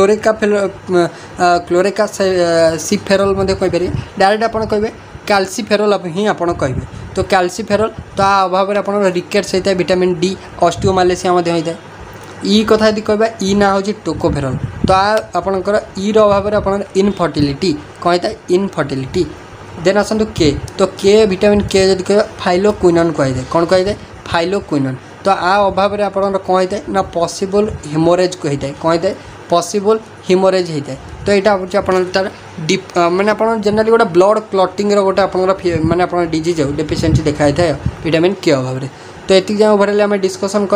क्लोरेका सिफेरल कहीपर डायरेक्ट आप कहे कैल्सीफेरल ही आप कहे तो कैल्सीफेरल तो अभाव में आप रिकेट्स होता है विटामिन D ऑस्टियोमालेसिया होता है ई कथा यदि कहवा ई ना हूँ टोकोफेरल तो आपंकर ई अभाव में आप इनफर्टिलिटी कौन होता है इनफर्टिलिटी देन आसतु के तो के विटामिन के जब कह फाइलोक्विनन कहीदे कौन कहीदे फाइलोक्विनन तो अभाव में आप कौन होता है ना पॉसिबल हेमोरेज कहता है कौन होता है पॉसिबल हेमोरेज होता है तो यहाँ हूँ आप माने आप जनरली गोटे ब्लड क्लटिंग गोटे आप माने डिजीज डिफिशिएंसी देखा है विटामिन के अभाव में तो ये जहाँ ओवरअल आम डिस्कसन कले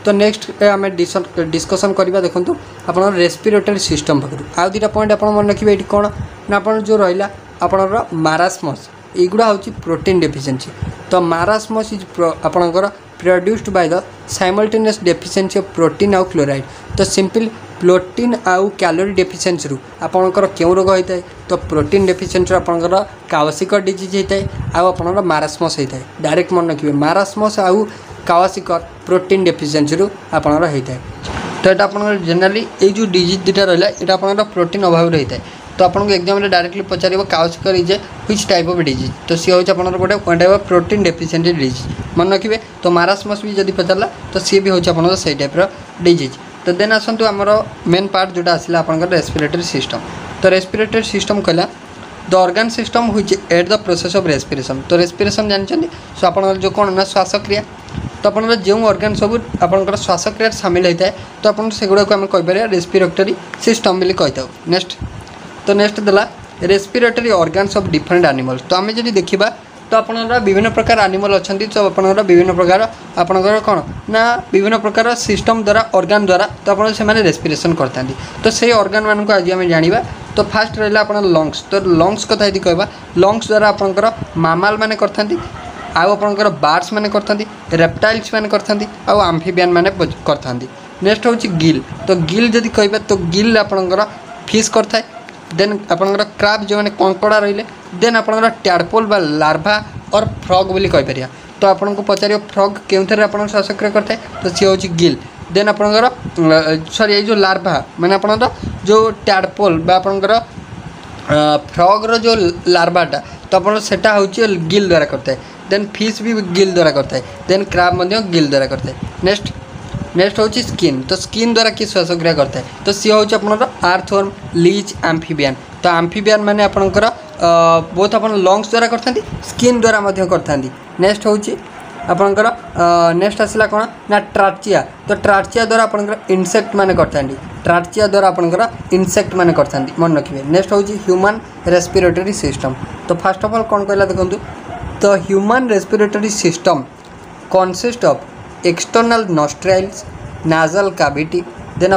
तो नेक्स्ट आम डिस्कसन करवा देखो आप रेस्पिरेटरी सिस्टम पाखु आउ दुटा पॉइंट आप मन रखिए ये कौन ना आप जो रहा आपणर मारास्मस युवा हूँ प्रोटीन डेफिशिएंसी तो मारास्मस इज आपणकर produced by the simultaneous deficiency of protein आउ क्लोराइड तो सिंपल प्रोटीन आउ कैलोरी डेफिशिएंसी रु आपणकर क्यों रोग होता है तो प्रोटीन डेफिशिएंसी आपणकर कावासाकी डिजीज होता है आउ आपणकर मारास्मस होता है डायरेक्ट मन रखिए मारास्मस आउ कावासाकी प्रोटीन डेफिशिएंसी रु आपणकर होता है तो यहाँ आपणकर जनरली ये जो डिजीज दुटा रहा यहाँ आपणकर प्रोटीन अभाव रहता है तो आपको एग्जाम में डायरेक्टली पचार Kawasaki is which type of disease तो सी हूँ आप गोटे one type of protein deficiency disease मन रखिए तो मारास्मस भी जब पचारा तो सी भी हूँ आप से टाइप्र डिजीज तो देन आसतु आमर मेन पार्ट जोटा आसला आप रेस्पिरेटरी सिस्टम तो रेस्पिरेटरी सिस्टम कहला the organ system which at the process of respiration तो रेस्पिरेशन जानते सो आप जो कौन ना श्वासक्रिया तो आप जो ऑर्गन सब आप श्वासक्रिया सामिल होता है तो आप सेगुड़ा को आम कहीपर रेस्पिरेटरी सिस्टम बोली कही नेक्स्ट तो नेक्स्ट देला respiratory organs of different animals तो आम जब देखा तो आपणर विभिन्न प्रकार एनिमल अच्छा तो आपणर विभिन्न प्रकार आपणकर कौन ना विभिन्न प्रकार सिस्टम द्वारा ऑर्गन द्वारा तो आप रेस्पिरेशन करता तो से ऑर्गन मान को आज आम जाना तो फास्ट रहा आप लंग्स तो लंग्स कथा यदि कहवा लंग्स द्वारा आपणकर मामाल मैंने करता आउ आपणकर बार्ड्स मैंने करता रेप्टाइल्स मैंने करता आउ आम्फिबियन मैंने करता नेक्स्ट हूँ गिल तो गिल जदि कहवा तो गिल आपणकर फिश करता है देन आपणकर क्राब जो मैंने कंकड़ा रही देन आपणकर टैडपोल बा लार्भा और फ्रॉग बोली कहीपर तो आपको पचार फ्रॉग क्यों आप श्वासक्रिया करता है तो सी हूँ गिल देन आपणकर सॉरी ये जो लार्भा मैंने आपणकर जो टैडपोल बा आपणकर फ्रॉगर जो लार्भाटा तो आप सेटा हूँ गिल द्वारा करता है देन फिश भी गिल द्वारा करता है देन क्राब गिल द्वारा करता है नेक्स्ट हूँ स्किन तो स्किन द्वारा किस श्वासक्रिया करता है तो सी हूँ आप आर्थवर्म लीच आम्फिबियन तो आम्फिबियन मैंने आपणकर बहुत आप लंग्स द्वारा करता स्किन द्वारा करता नेक्स्ट हूँ आपणकर नेक्स्ट आसला कौन ना ट्राचिया तो ट्राचिया द्वारा आपणकर इनसेक्ट मैंने करता ट्राचिया द्वारा आपणकर इनसेक्ट मैंने करता मन रखिए नेक्स्ट हूँ ह्यूमन रेस्पिरेटरी सिस्टम तो फास्ट ऑफ ऑल कौन कहला देखो तो human respiratory system consist of external nostrils nasal cavity then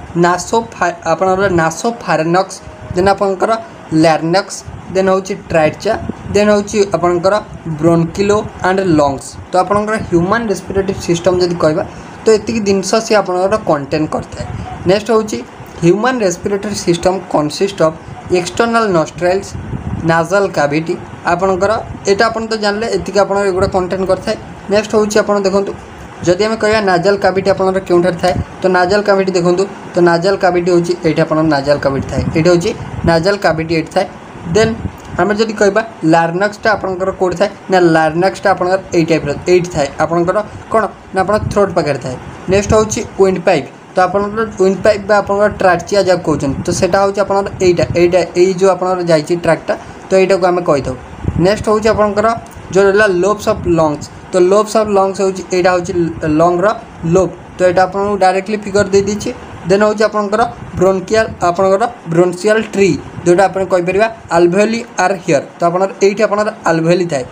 आपणर नासोफारेनक्स देन आपणकर लैरिंक्स देन हूँ ट्राइचा देन हूँ आपणकर ब्रोंकिलो एंड लंग्स तो आपणकर ह्यूमन रेस्पिरेटरी सिस्टम जब कहवा तो ये जिनस सी आपणकर कंटेन करता है नेक्स्ट हूँ human respiratory system consist of external nostrils nasal cavity आपणकर यहाँ आप तो जानले ये आप कंटेन करता है नेक्स्ट हूँ आप देखो जदि आम कह नाजल कैविटी आपंकर क्यों थाए तो नाजल कैविटी देखो तो नाजल कैविटी हूँ ये आप नाजल कैविटी थाए ये हूँ नाजल कैविटी ये थाए देन आम जब कह लार्नक्सटा आपंकर कौट थाए ना लार्नक्सटा आपंकर ये टाइप एट थाए आपंकर कौन ना आप थ्रोट पाखे थाए नेक्स्ट हूँ विंड पाइप तो आपंकर विंड पाइप आपंकर ट्राचिया जब कहते तो सेटा हूँ आपंकर यही जो आपंकर जाइए ट्रैकटा तो यहाँ को आम कहीथा नेक्स्ट हूँ आपंकर जो रहा लोब्स ऑफ लंग्स तो लोब्स ऑफ लंग्स होटा हूँ लंग लोब तो यहाँ आपको डायरेक्टली फिगर दे दीजिए देन हूँ आपंकर ब्रोंकियल आपंकर ब्रोंशियल ट्री जोटा आप कहीपर आल्वेओली आर हियर तो आपंकर आल्वेओली थाए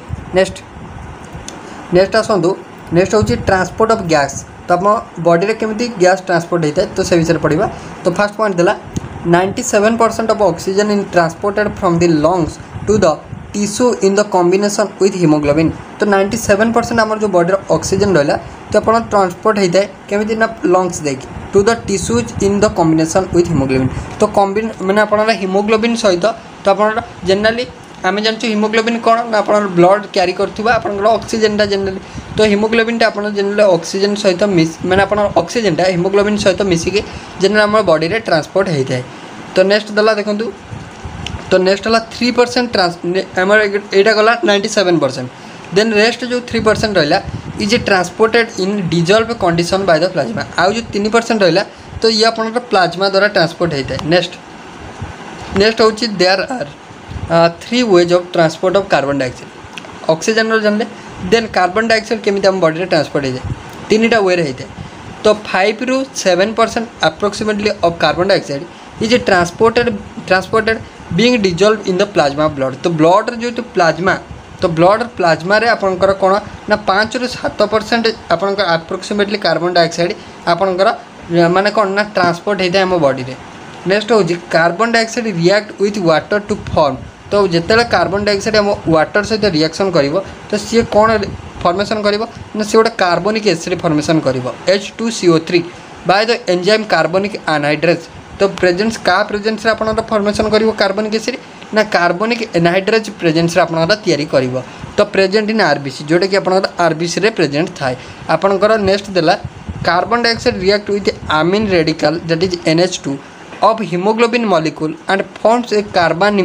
नेक्स्ट आसतु नेक्स्ट हूँ ट्रांसपोर्ट ऑफ गैस तो आप बॉडी रे केमिति गैस ट्रांसपोर्ट होता है तो से विषय पढ़ा तो फास्ट पॉइंट देला 97% of oxygen in transported from the lungs to the tissue in the combination with haemoglobin तो 97% आम जो बॉडी ऑक्सीजन रहा तो आप ट्रांसपोर्ट होता है केमी ना लंग्स देखिए to the tissues in the combination with haemoglobin तो मैंने आप हिमोग्लोबिन सहित तो आप जनरली आम जानते हिमोग्लोबिन कौन ना आप ब्लड क्यारी करथिबा आपनकर ऑक्सीजनटा जनरली तो हिमोग्लोबिनटा आप जनरली ऑक्सीजन सहित मैंने आप ऑक्सीजनटा हिमोग्लोबिन सहित मिसिकी जनरल आम बॉडी रे ट्रांसपोर्ट होता है तो नेक्स्ट दला देखूँ तो नेक्स्ट है 3% आमर यहाँ गला 97% देन रेस्ट जो 3% रहा is transported in dissolve condition by the plasma आउ जो 3% रहा तो ये आप प्लाज्मा द्वारा ट्रांसपोर्ट होता है नेक्स्ट हूँ there are 3 ways of transport of carbon dioxide oxygen जानले देन कार्बन डाइऑक्साइड केमी आम बॉडी ट्रांसपोर्ट होता है 3टा वे होता है तो 5 ରୁ 7% approximately of carbon dioxide is transported being dissolve in the plasma blood तो ब्लड जो तो प्लाज्मा तो ब्लड प्लाज्मा रे आपनकर कोन ना 5 रु 7% आपनकर अप्रोक्सीमेटली कार्बन डाइऑक्साइड आपनकर माने कोन ना ट्रांसपोर्ट होता है आम बॉडी रे। नेक्स्ट हूँ carbon dioxide react with water to form. तो जिते कार्बन डाइऑक्साइड आम वाटर सहित रिएक्शन कर तो सी कौन फॉर्मेशन कर सी गोटे कार्बनिक एसिड फॉर्मेशन कर H2CO3 by the enzyme carbonic anhydrase. तो प्रेजेंस का प्रेजेंस आप फॉर्मेशन कर कार्बनिक एसिड ना कार्बनिक एनहाइड्रेज प्रेजेंस तैयारी कर। तो प्रेजेंट इन आरबीसी जोटा कि आप आरबीसी रे प्रेजेंट थाए। आपनकर नेक्स्ट देला carbon dioxide react with amine radical that is NH2 of hemoglobin molecule and forms a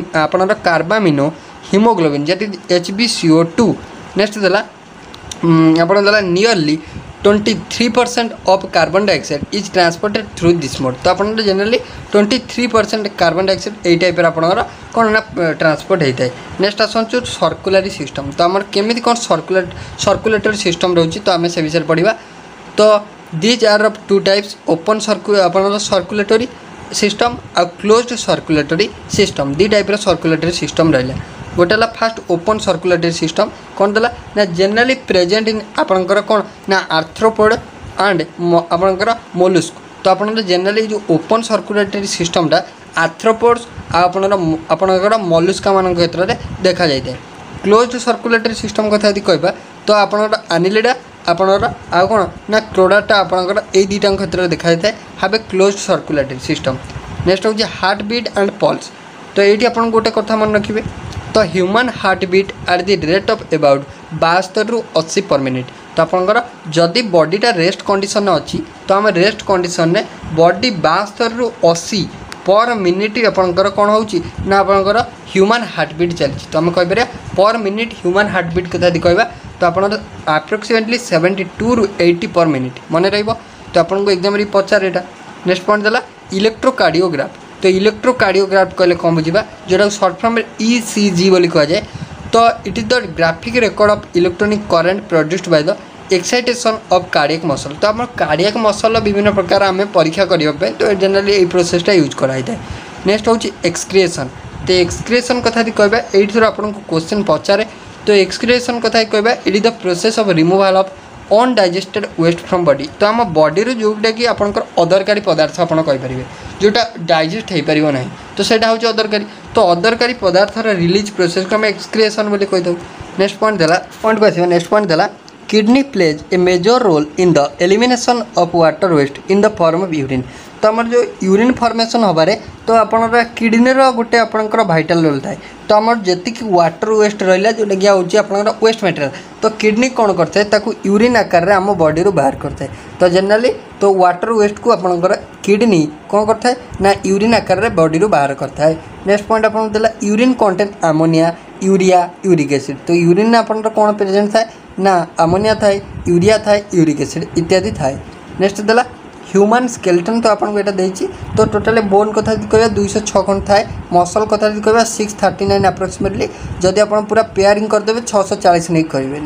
carbamino hemoglobin that is HbCO2। Next देला आपण देला nearly 23% of carbon dioxide is transported through this mode। तो आपण generally 23% carbon dioxide यही type आपंकर कौन ना transport होता है। नेक्स्ट आसचु सर्कुलरी सिस्टम। तो आम केमी कौन सर्कुलेटरी सिस्टम रोचे तो आम से विषय पढ़ा। तो these are of two types open circulatory system आ क्लोज्ड सर्कुलेटरी सिस्टम। दी टाइप सर्कुलेटरी सिस्टम रहा। गोटे फास्ट ओपन सर्कुलेटरी सिस्टम कौन देला ना जनरली प्रेजेंट इन आपनकर कौन ना आर्थ्रोपोड एंड आपनकर मोलुस्क। तो आप जनरली जो ओपन सर्कुलेटरी सिस्टमटा आर्थ्रोपोड्स आपनकर मोलुस्का मान क्षेत्र में देखा जाए। क्लोज्ड सर्कुलेटरी सिस्टम कथा यदि कहबा तो आपनकर एनिलिडा आपनकर आ कौन ना क्लोडाटा आपनकर ए दुईटा क्षेत्र में देखा जाए have a closed circulatory system. Next हूँ हार्ट बीट एंड पल्स। तो ये आप गोटे कथा मन रखिए। तो human heart beat at the rate of about 72 ରୁ 80 पर मिनिट। तो आपंकर जदि बॉडीटा रेस्ट कंडीशन अच्छी तो आम रेस्ट कंडीशन में बॉडी 72 ରୁ 80 पर मिनिट आपंकर कौन हो ना आपंकर ह्यूमन हार्ट बीट चलती। तो आम कह per minute human heart beat कथा यदि कहबा तो आप अप्रोक्सीमेटली 72 ରୁ 80 पर मिनिट मन रही। तो आपको एग्जाम पचार यहाँ। नेक्स्ट पॉइंट देला इलेक्ट्रोकार्डियोग्राफ। तो इलेक्ट्रोकार्डियोग्राफ कहले कौन बुझा जोटा सर्ट फॉर्म ECG बोली कह जाए। तो it is the graphic record of electronic current produced by the excitation of cardiac muscle. तो आम कार्डियक मसल विभिन्न प्रकार आम परीक्षा करने तो जनरली यही प्रोसेसटा यूज कराई है। नेक्स्ट हूँ एक्सक्रिएशन। तो एक्सक्रिएशन कथा कहबा ये आपको क्वेश्चन पचारे। तो एक्सक्रिएशन कथा कहबा it is the process of removal of undigested waste from body. तो आम बॉडी जोटा कि आपंकर अदरकारी पदार्थ आप कहींपारे जोटा डाइजेस्ट हो पार ना तो सेटा हूँ अदरकारी। तो अदरकारी पदार्थ रिलीज प्रोसेस को आम एक्सक्रिएशन बोली कही। नेक्स्ट पॉइंट देला पॉइंट को आस। नेक्स्ट पॉइंट देला kidney plays a major role in the elimination of water waste in the form of urine. तो आम जो यूरिन फॉर्मेशन हबारे तो आपनर किडनी गोटे आपंकर भाइटाल रोल थाए। तो आम जी वाटर वेस्ट रहा जोटा कि आपंकर वेस्ट मटेरियल तो किडनी कौन करता है यूरिन आकार में आम बॉडी बाहर करता है। तो जनरली तो वाटर वेस्ट को आपंकर किडनी कौन करता है ना यूरिन आकार में बॉडी बाहर करता है। नेक्स्ट पॉइंट आपको देला urine contain ammonia urea uric acid. तो यूरिन आपंकर कौन प्रेजेंट थाए ना अमोनिया थाए यूरिया थाए यूरिक एसिड इत्यादि थाए। नेक्स्ट देला ह्यूमन स्केलेटन। तो आपको यहाँ देती तो टोटाल बोन कथा कह 206 खंड थाए। मसल कथा कह 639 अप्रोक्सीमेटली जदि आप पूरा पेयरिंग करदे 640 नहीं करेंगे।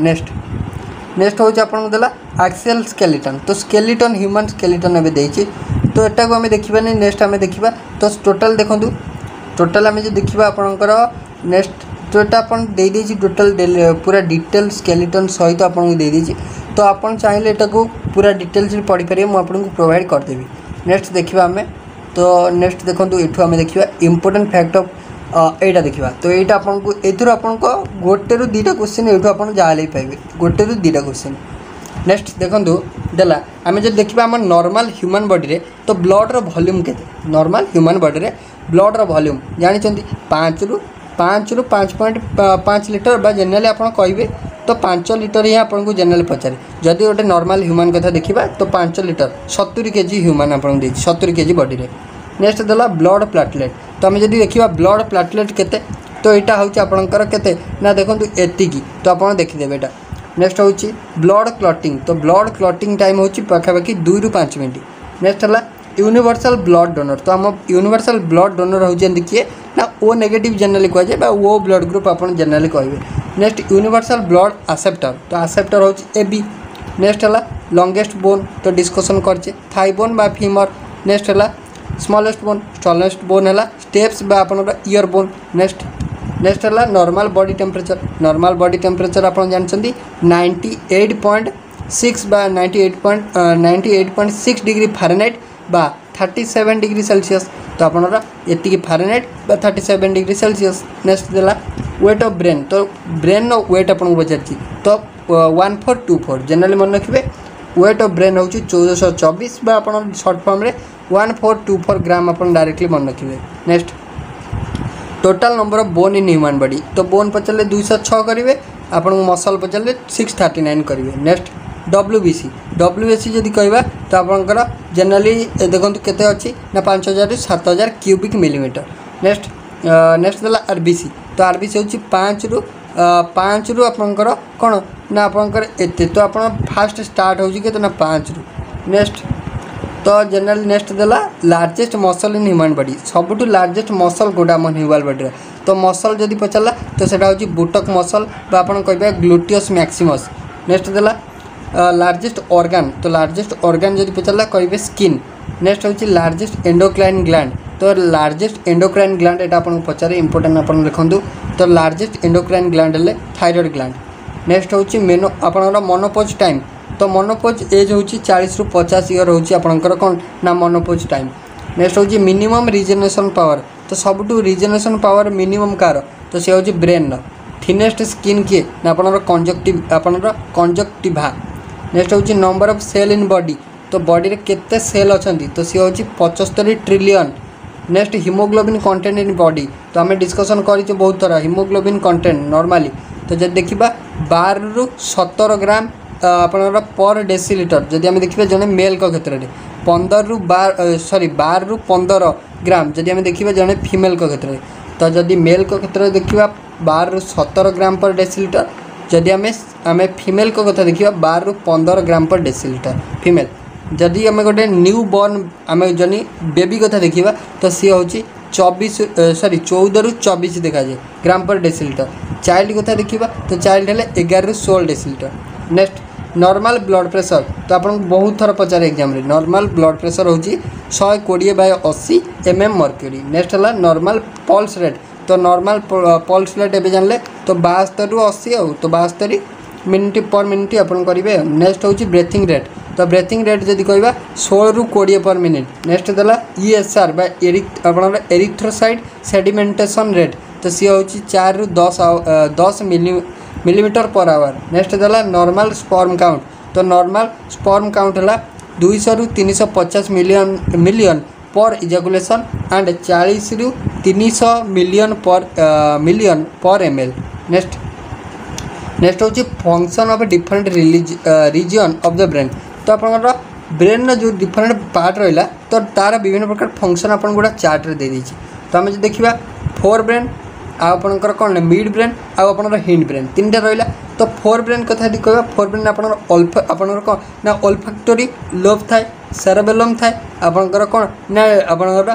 नेक्स्ट हूँ आपको देला एक्सियल स्केलेटन। तो स्केलेटन ह्यूमन स्केलेटन एवं देती तो यहाँ को आम देखा नहीं। नेक्स्ट आम देखा तो टोटाल देखूँ टोटाल आम जो देखा आपंकर नेक्स्ट तो यहाँ आप टोटाल पूरा डिटेल स्केलेटन सहित आपको देदी। तो आप चाहिए यहाँ को पूरा डिटेल्स पढ़ी पारे मुझे प्रोवाइड करदेवी। नेक्स्ट देखा आम तो नेक्स्ट देखो ये आम देखा इम्पोर्टेंट फैक्ट ऑफ यहाँ देखा। तो यहाँ आपको आपको गोटे रू दुईटा क्वेश्चन ये आप जहाँ पाइबे गोटे रू दुईटा क्वेश्चन। नेक्स्ट देखो देला आम जो देखा आम नॉर्मल ह्यूमन बॉडी रे तो ब्लड रो वॉल्यूम केते नॉर्मल ह्यूमन बॉडी रे ब्लड रो वॉल्यूम जानी 5 ରୁ 5.5 लिटर बा जनरली आप कहे तो 5 लिटर ही आपको जनरली पचारे। जदि गोटे नॉर्मल ह्यूमन कथा देखा तो 5 लिटर 70 kg ह्यूमन आपको दे 70 kg बॉडी रे। नेक्स्ट देला ब्लड प्लाटलेट। तो आम जब देखा ब्लड प्लाटलेट केते तो यहाँ हूँ आपंकर केते ना देखो एतिकी तो आप देखीदे यहाँ। नेक्स्ट हूँ ब्लड क्लटिंग। तो ब्लड क्लटिंग टाइम हूँ पाखापाखि 2 ରୁ 5 मिनट। नेक्स्ट है यूनिवर्सल ब्लड डोनर। तो आम यूनिवर्सल ब्लड डोनर हूँ किए ना ओ नेगेटिव जनरली कहुए ओ ब्लड ग्रुप आप जनरली कहे। Next universal blood acceptor. तो एक्सेप्टर हूँ AB। नेक्स्ट है लंगेस्ट बोन तो डिस्कसन करचे थाई बोन बा फीमर। नेक्स्ट है स्मॉलेस्ट बोन है स्टेप्स बा आपनर ईयर बोन। नेक्स्ट नेक्स्ट है नॉर्मल बॉडी टेम्परेचर आप जानते 98.6 बा 98.6 डिग्री फारेनहाइट बा 37 डिग्री सेल्सियस। तो आपनरा एति फारेनहाइट बा 37 डिग्री सेल्सियस। नेक्स्ट देला वेट ऑफ ब्रेन। तो ब्रेन वेट आपन पचार तो 1424 जनरली मन रखिए वेट ऑफ ब्रेन हूँ 1424 बा आपन शॉर्ट फॉर्म रे 1424 ग्राम अपन डायरेक्टली मन रखिए। Next total number of bone in human body. तो बोन पचारे 206 करेंगे आपन मसल पचारे 639 करेंगे। नेक्स्ट डब्ल्यूबीसी जदि कहवा तो आपंकर जनरली देखो केते अच्छी ना 5000 ରୁ 7000 क्यूबिक मिलीमीटर। नेक्स्ट देला आरबीसी। तो आरबीसी हूँ 5 ରୁ आपंकर कौन ना आपंकर एते तो आप फास्ट स्टार्ट हो ना 5 ରୁ। नेक्स्ट तो जनरल नेक्स्ट देला largest muscle in human body. सबुठ लार्जेस्ट मसल गोटा आम ह्यूमन बॉडी। तो मसल जदि पचारा तो सेटा हूँ बुटक मसल बा आपन कहबे ग्लूटियस मैक्सिमस। नेक्स्ट देला लार्जेस्ट ऑर्गन। तो लार्जेस्ट ऑर्गन जदि पचारा कहबे स्किन। नेक्स्ट हूँ लार्जेस्ट एंडोक्राइन ग्लैंड। तो लार्जेस्ट एंडोक्राइन ग्लैंड एटा आपन पचारे इंपोर्टेंट आपन देखंतु। तो लार्जेस्ट एंडोक्राइन ग्लैंड ले थायराइड ग्लैंड। नेक्स्ट हूँ मेनो आपन मोनोपोज टाइम। तो मोनोपोज एज हूँ 40 ରୁ 50 इयर हूँ आपंकर कौन ना मोनोपोज टाइम। नेक्स्ट हूँ मिनिमम रिजेनेरेशन पावर। तो सबुठ रिजेनेरेशन पावर मिनिमम कार तो सी हूँ ब्रेन। थिनेस्ट स्किन किए ना आपनर कंजक्टिभा। नेक्स्ट हूँ number of cell in body. तो बॉडी रे केते सेल अच्छी तो सी हूँ 75 trillion. Next haemoglobin content in body. तो आम डिस्कसन कर बहुत थर हिमोग्लोबिन कंटेंट नॉर्मली। तो जब देखा 12 ରୁ 17 ग्राम आपनर पर डेसीलिटर। जदि आम देखिए जड़े मेल को क्षेत्र में 12 ରୁ 15 ग्राम। जदि आम देखिए जड़े फीमेल को क्षेत्र में तो जदि मेल को क्षेत्र में देखा 12 ରୁ 17 ग्राम पर डेसीलिटर। जदि आम फीमेल को कथा देखा 12 ରୁ 15 ग्राम पर डेसीलिटर फीमेल। जदि आम गोटे न्यू बॉर्न आम जनी बेबी कथा देखा तो सी हूँ 14 ରୁ 24 देखा जाए ग्राम पर डेसीलिटर। चाइल्ड कथा देखा तो चाइल्ड है 11 ରୁ 16 decilitre. Next normal blood pressure. तो आप बहुत थर पचारे एग्जाम रे नॉर्मल ब्लड प्रेशर हूँ 120/80 mm मर्क्यूरी। नेक्स्ट है नॉर्मल पल्स रेट। तो नॉर्मल पल्स रेट एवं जानले तो 72 ରୁ 80 आउ तो 72 मिनिट पर मिनिट आपन करेंगे। नेक्स्ट हूँ ब्रेथिंग रेट। तो ब्रेथिंग रेट जदि कहवा 16 ରୁ 20 पर मिनिट। नेक्स्ट देला ESR आपन एरिथ्रोसाइट सेडिमेंटेशन रेट। तो सी हूँ 4 ରୁ 10 मिलीमीटर पर आवर। नेक्स्ट देला नॉर्मल स्पर्म काउंट। तो नॉर्मल स्पर्म काउंट है 200 ରୁ 350 मिलियन पर इजाकुलेशन एंड 40 ରୁ 300 मिलियन पर ml। नेक्स्ट हूँ function of different region of the brain. तो आप ब्रेन जो डिफरेंट पार्ट रहा तो तार विभिन्न प्रकार फंक्शन आपन गोटा चार्ट रे दे दीची। तो आम देखा फोर ब्रेन आपनकर कौन मिड ब्रेन आपनर हिंड ब्रेन तीन टा रहा। तो फोर ब्रेन कथा कह फोर ब्रेन आपनर कौन ना ओल्फैक्टरी लोब थाए सेरेबेलम थाए आपनकर कौन ना आपनकर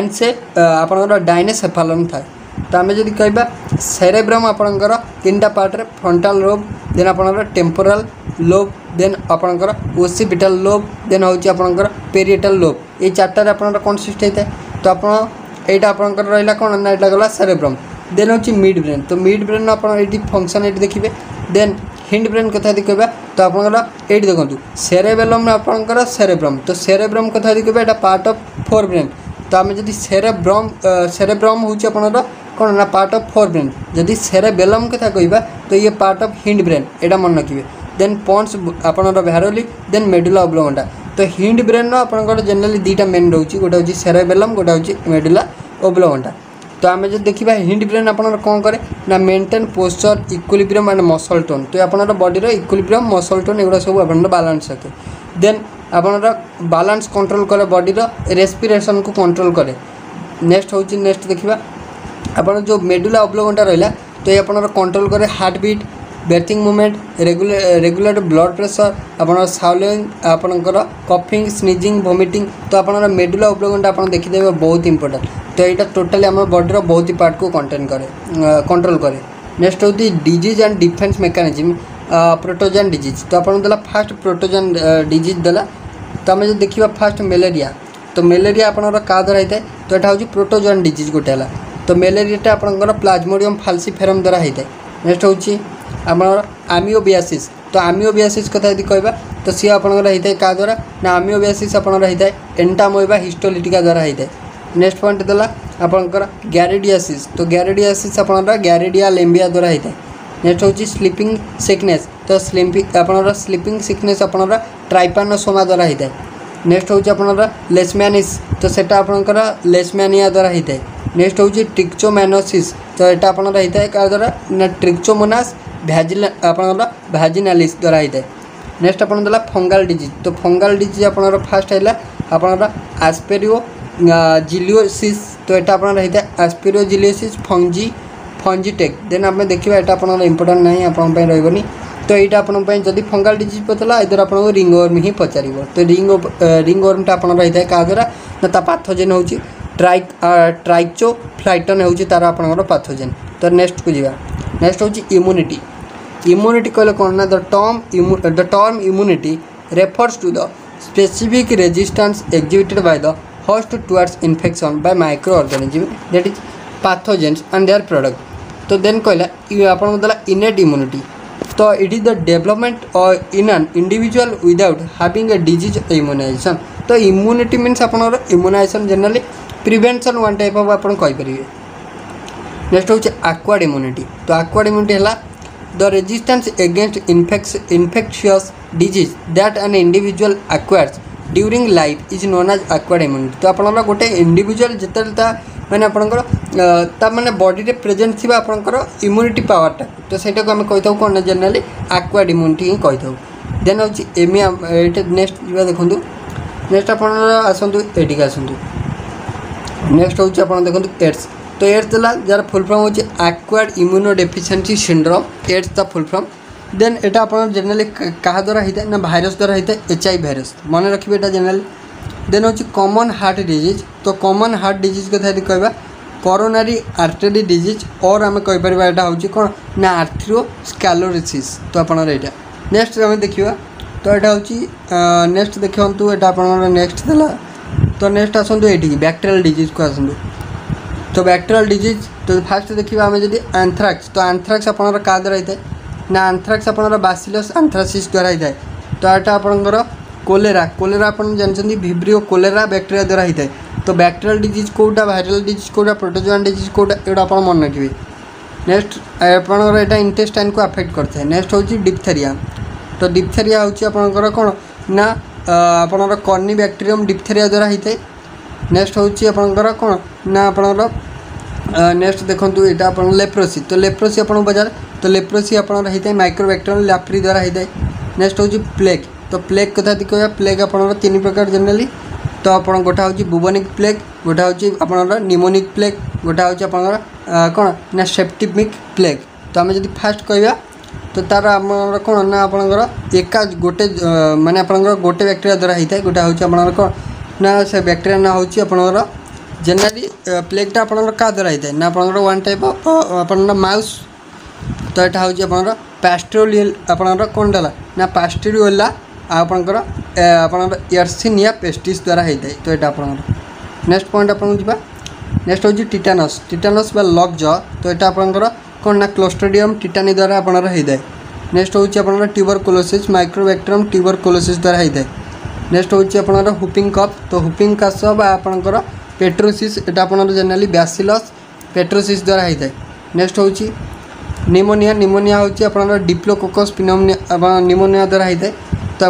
डायनेसेफालम थाए। तो आम जब कहवा सेरेब्रम आपनकर तीन टा पार्ट रे फ्रंटाल लोब देन आपनकर टेम्पोरल लोब देन आपनकर ओसिपिटल लोब देन हूँ आपनकर पेरिएटल लोब। ये चार्टार आपनकर कनसिस्ट होता है। तो आप यहाँ आपनकर रहा कौन ना यहाँ गला सेरेब्रम। देन हूँ मिड ब्रेन। तो मिड ब्रेन आप फंक्शन ये देखिए। देन हिंड ब्रेन कथा कहवा तो आपनकर ये देखो सेरेबेलम आपनकर सेरेब्रम। तो सेरेब्रम कथा कहवा यहाँ पार्ट ऑफ फोर ब्रेन। तो आम जब सेरेब्रम हूँ आपनकर कौन ना पार्ट ऑफ फोर ब्रेन। जदि सेरेबेलम कथा कहवा तो ये पार्ट ऑफ हिंड ब्रेन यहाँ मन रखिए। देन पॉन्स आपनकर भैरोली देन मेडुला ओब्लोंगेटा। तो हिंड ब्रेन आपनकर जनरली दुईटा मेन रोचे गोटे हूँ सेरेबेलम गोटे हूँ मेडुला ओब्लोंगेटा। तो आम जो देखा हिंड ब्रेन आपन कौन करे ना maintain posture equilibrium and muscle tone. तो आपन बॉडी इक्विलिब्रियम मसल टोन एगुड़ा सब आप बालांस रखे। देन आपन बालांस कंट्रोल करे बॉडी रेस्पिरेशन को कंट्रोल करे। नेक्स्ट हूँ नेक्स्ट देखा आपन जो मेडुला ओब्लोंगेटा रहा तो ये आपन कंट्रोल करे heart beat breathing movement regulate blood pressure आपन साउलिंग आपनकर कफिंग स्नीजिंग वोमिटिंग। तो आपन मेडुला ओब्लोंगेटा आप देखिदेवे बहुत इंपोर्टेंट। तो यहाँ टोटाली आम बॉडी बहुत ही पार्ट को कंट्रोल करे। नेक्स्ट हूँ disease and defence mechanism protozoan disease. तो आपन देला फास्ट प्रोटोजन डिजीज देला। तो आम जो देखा फास्ट मलेरिया। तो मलेरिया आपन क्या द्वारा होता है तो यहाँ हूँ प्रोटोजन डिजीज गोटे है। तो मेलेरिया आपंकर प्लाज्मोडियम फाल्सीफेरम द्वारा होता है। नेक्स्ट हूँ आम आमियोबियासिस। तो आमियोबियासिस कथा यदि कहवा तो सी आपंकर होता है क्या द्वारा ना आमियोबियासिस आपंकर होता है एंटामोइबा हिस्टोलिटिका द्वारा होता है। नेक्स्ट पॉइंट देला आपंकर गैरिडियासिस। तो गैरिडियासिस आपंकर गैरिडिया लेम्बिया द्वारा होता है। नेक्स्ट हूँ स्लीपिंग सिकनेस। तो स्लीपिंग सिकनेस आपंकर ट्राइपानोसोमा द्वारा होता है। नेक्स्ट हूँ आपंकर लेशमैनिस। तो सेटा आपंकर लेशमैनिया द्वारा होता है। नेक्स्ट हूँ ट्रिक्चोमैनोसिस। तो यहाँ आपंकर होता है क्या द्वारा ना ट्रिक्चोमोनास भैजिनालिस द्वारा होता है। नेक्स्ट आपन देला फंगल डिजीज। तो फंगल डिजीज आपन फास्ट है आपन आस्पेरियो जिलियोसिस। तो यहाँ आपन होता है आस्पेरियो जिलियोसिस फंजीटेक। देन आम देखा यहाँ आपन इंपोर्टाट ना आप रही। तो यहाँ आपन जब फंगल डिजीज पचारा इधर आपको रिंगवर्म ही पचार। तो रिंगवर्मटा आप रही है क्या द्वारा ना पाथोजेन हूँ ट्राइचोफ्लाइटन हूँ तार आपंकर पाथोजेन। तो नेक्स्ट को जावा। नेक्स्ट हूँ इम्यूनिटी। इम्यूनिटी कहले कौन ना the term immunity refers to the specific resistance exhibited by the host towards infection by microorganism that is pathogens and their product. तो देन कहला आपन देला इनेट इम्यूनिटी। तो it is the development in an individual without having a disease immunization. तो immunity means आपन immunization generally prevention one type of आपन कहि परिबे। नेक्स्ट हूँ एक्वायर्ड इम्यूनिटी। तो एक्वायर्ड इम्यूनिटी है the resistance against infectious disease that an individual acquires during life is known as acquired immunity. तो आपन गोटे इंडिविजुअल जिते मैंने आपंकर मैंने बॉडी रे प्रेजेंट थी आपंकर इम्यूनिटी पावरटा। तो सहीटा को आम कही था कौन जनरली एक्वायर्ड इम्यूनिटी ही कही था। देन हूँ एमिया नेक्स्ट जा देखूँ। नेक्स्ट आप आसतु एटिक आसतु। नेक्स्ट हूँ आप देखो एड्स। तो एड्स देला जार फुल फॉर्म हूँ acquired immunodeficiency syndrome AIDS the full form. Then एटा आपन जनरली क्या द्वारा होता है ना भाइरस द्वारा होता है HIV भाइरस मन रखिए एटा जनरली। देन हूँ कॉमन हार्ट डिजीज। तो कॉमन हार्ट डिजीज कथा यदि कहवा कोरोनरी आर्टरी डिजीज और आम कहीपर यहाँ हूँ कौन ना आर्थ्रोस्क्लेरोसिस। तो आप नेक्स्ट आम देखा। तो यहाँ हूँ नेक्स्ट देखु यहाँ आप नेक्स्ट देला। तो नेक्स्ट आसतु ये बैक्टेरियल डिजीज को आसतु। तो बैक्टेरियल डिजीज तो फास्ट देखा आम जब एंथ्राक्स। तो एंथ्राक्स आपंकर क्या द्वारा होता है ना एंथ्राक्स आपंकर बासिलस एंथ्रासिस द्वारा होता है। तो यहाँ आपंकर कोलेरा। कोलेरा आपन जानते विब्रियो कोलेरा बैक्टेरिया द्वारा होता है। तो बैक्टेरियल डिजीज कोटा वायरल डिजीज कोटा प्रोटोजोआन डिजीज कोटा ये आप मन रखिए। नेक्स्ट आपंकर यहाँ इंटेस्टाइन को अफेक्ट करता है। नेक्स्ट हूँ डिप्थेरिया। तो डिप्थेरिया हूँ आपंकर कौन ना आपंकर कर्नी बैक्टेरियम डिप्थेरिया द्वारा होता है। नेक्स्ट हूँ आपंकर कौन ना आपंकर नेक्स्ट देखो यहाँ आप लेप्रोसी। तो लेप्रोसी आपको बजार। तो लेप्रोसी आपंकर होता है माइक्रोबैक्टेरियम लैप्री द्वारा होता है। नेक्स्ट हूँ प्लेग। तो प्लेग कथा यदि कह प्लेग आपंकर 3 प्रकार जनरली। तो आप गोटा हूँ बुबोनिक प्लेग, गोटा हूँ आपंकर निमोनिक प्लेग, गोटा हूँ आपंकर कौन ना सेप्टिमिक प्लेग। तो आम जब फास्ट कहवा तो तार आम कौन ना आपंकर एका गोटे माने आपंकर गोटे बैक्टेरिया द्वारा होता है। गोटा हूँ आपंकर कौन ना से बैक्टेरिया ना हूँ आपंकर जनरली प्लेगटा आपंकर क्या द्वारा होता है ना आपंकर वन टाइप आपंकर माउस। तो यहाँ हूँ आपंकर पास्टोरियल आपंकर कौन डाला ना पास्टोरियोला आपंकर आपंकर एर्सिनिया पेस्टिस द्वारा होता है। तो यहाँ आपंकर नेक्स्ट पॉइंट आपन जा। नेक्स्ट हूँ टिटानस। टिटानस बा लक ज। तो यहाँ आपंकर कौन ना क्लोस्ट्रिडियम टिटानी द्वारा आपंकर होता है। नेक्स्ट हूँ आपंकर ट्यूबरकुलोसिस माइक्रोबैक्टेरियम ट्यूबरकुलोसिस द्वारा होता है। नेक्स्ट हूँ आपंकर हुपिंग कफ। तो हुपिंग काश आपंकर पेट्रोसिस यहाँ आपंकर जनरली बैसिलस पेट्रोसिस द्वारा होता है। नेक्स्ट हूँ निमोनिया। निमोनिया हूँ आपंकर डिप्लोकोकस निमोनिया निमोनिया द्वारा होता है। तो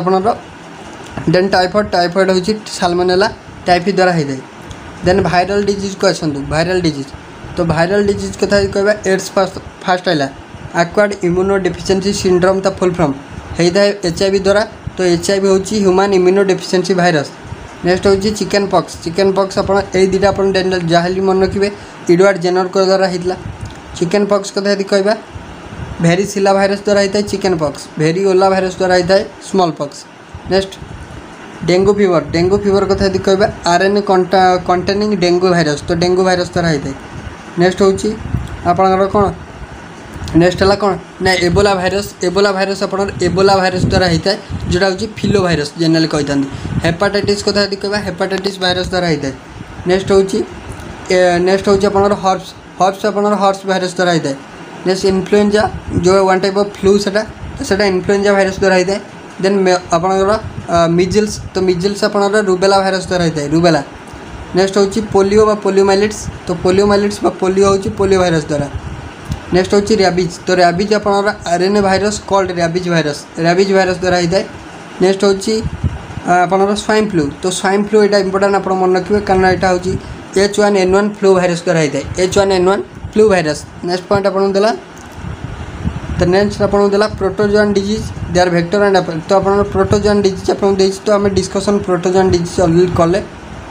आपंकर देन टाइफॉइड। टाइफॉइड हूँ साल्मोनेला टाइफी द्वारा होता है। देन भाइरल डिजीज को आसतु। Viral disease. तो भाइरल डिजीज कथा कहवा एड्स फास्ट है एक्वायर्ड इम्यूनो डेफिशिएंसी सिंड्रोम ता फुल फॉर्म होता है HIV द्वारा। तो HIV हूँ human immunodeficiency virus. Next हूँ चिकेन पॉक्स। चिकेन पॉक्स आप दुटा आप जहाँ मन रखिए एडवर्ड जेनर को द्वारा होता। चिकेन पॉक्स कथा यदि कहवा भेरिसिला भाइरस द्वारा होता है चिकेन पॉक्स। भेरिओला भाइरस द्वारा होता है smallpox. Next dengue fever. Dengue fever कथा यदि कहवा RNA कंटेनिंग डेंगू भाइरस। तो डेंगू भाइरस द्वारा होता है। नेक्स्ट हूँ आपंकर कौन नेक्स्ट है कौन ना एबोला भाइरस। एबोला भाइरस आप एबोला भाइरस द्वारा होता है जोटा हूँ फिलो भाइरस जनरली कही था। हेपाटाइटिस कथा यदि कहवा हेपाटाइटिस भाइरस द्वारा होता है। नेक्स्ट हूँ आपंकर हॉप्स आपनर हॉर्स भाइरस द्वारा होता है। नेक्स्ट इन्फ्लुएंजा जो वन टाइप ऑफ फ्लू सेटा इन्फ्लुएंजा भाइरस द्वारा होता है। देन आपनर मिजल्स तो मिजल्स आपनर रुबेला भाइरस द्वारा होता है रुबेला। नेक्स्ट होची पोलियो बा पोलियोमाइलिट्स तो पोलियोमाइलिट्स बा पोलियो होची पोलियो भाइरस द्वारा। नेक्स्ट होची रैबिज तो रैबिज आपनर RNA virus called rabies virus द्वारा होता है। नेक्स्ट होची आपनर स्वाइन फ्लू तो स्वाइन फ्लू एटा इंपोर्टेंट आप मन रखिए कारण यहाँ होची H1N1 फ्लू भाइरस द्वारा होता है H1N1 flu virus. Next point आपन देला तो नेक्स्ट आपन देला protozoan disease they are vector and तो आपन प्रोटोजोआन डिजीज आपन देछि तो हमें डिस्कशन प्रोटोजोआन डिजीज ऑलरेडी कले।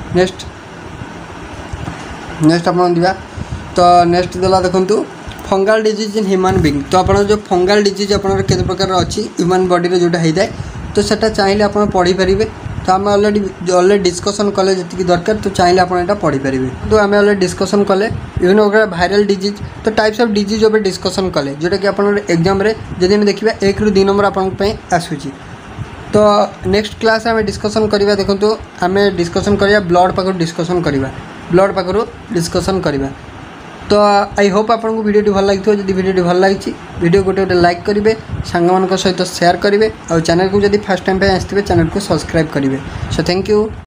नेक्स्ट आपन दिबा तो नेक्स्ट देला देखंतु fungal disease in human being तो आपन जो फंगल डिजीज आपन केते प्रकार अछि ह्यूमन बॉडी रे जोटा होता है तो सेटा चाहिए आपन पढ़ी परिबे। तो आम ऑलरेडी डिस्कसन कले जी दरकार तो चाहिए आप पढ़ी पारे। तो आम ऑलरेडी डिस्कसन कले विभिन्न प्रकार भाइरल डिजीज तो types of disease over discussion कले जोटा कि आप एग्जाम जदि आम देखा 1 ରୁ 2 नंबर आपंपाई आसूची। तो नेक्स्ट क्लास आम डिस्कसन करवा देखो आम डिस्कसन करवा ब्लड पाखर डिस्कसन करवा। तो आई होप आपको वीडियो भल लगी जब वीडियो भल लगी वीडियो गोटे लाइक करेंगे सांग सहित शेयर करेंगे और चैनल को जब फर्स्ट टाइम आसते चैनल को सब्सक्राइब करेंगे। So thank you.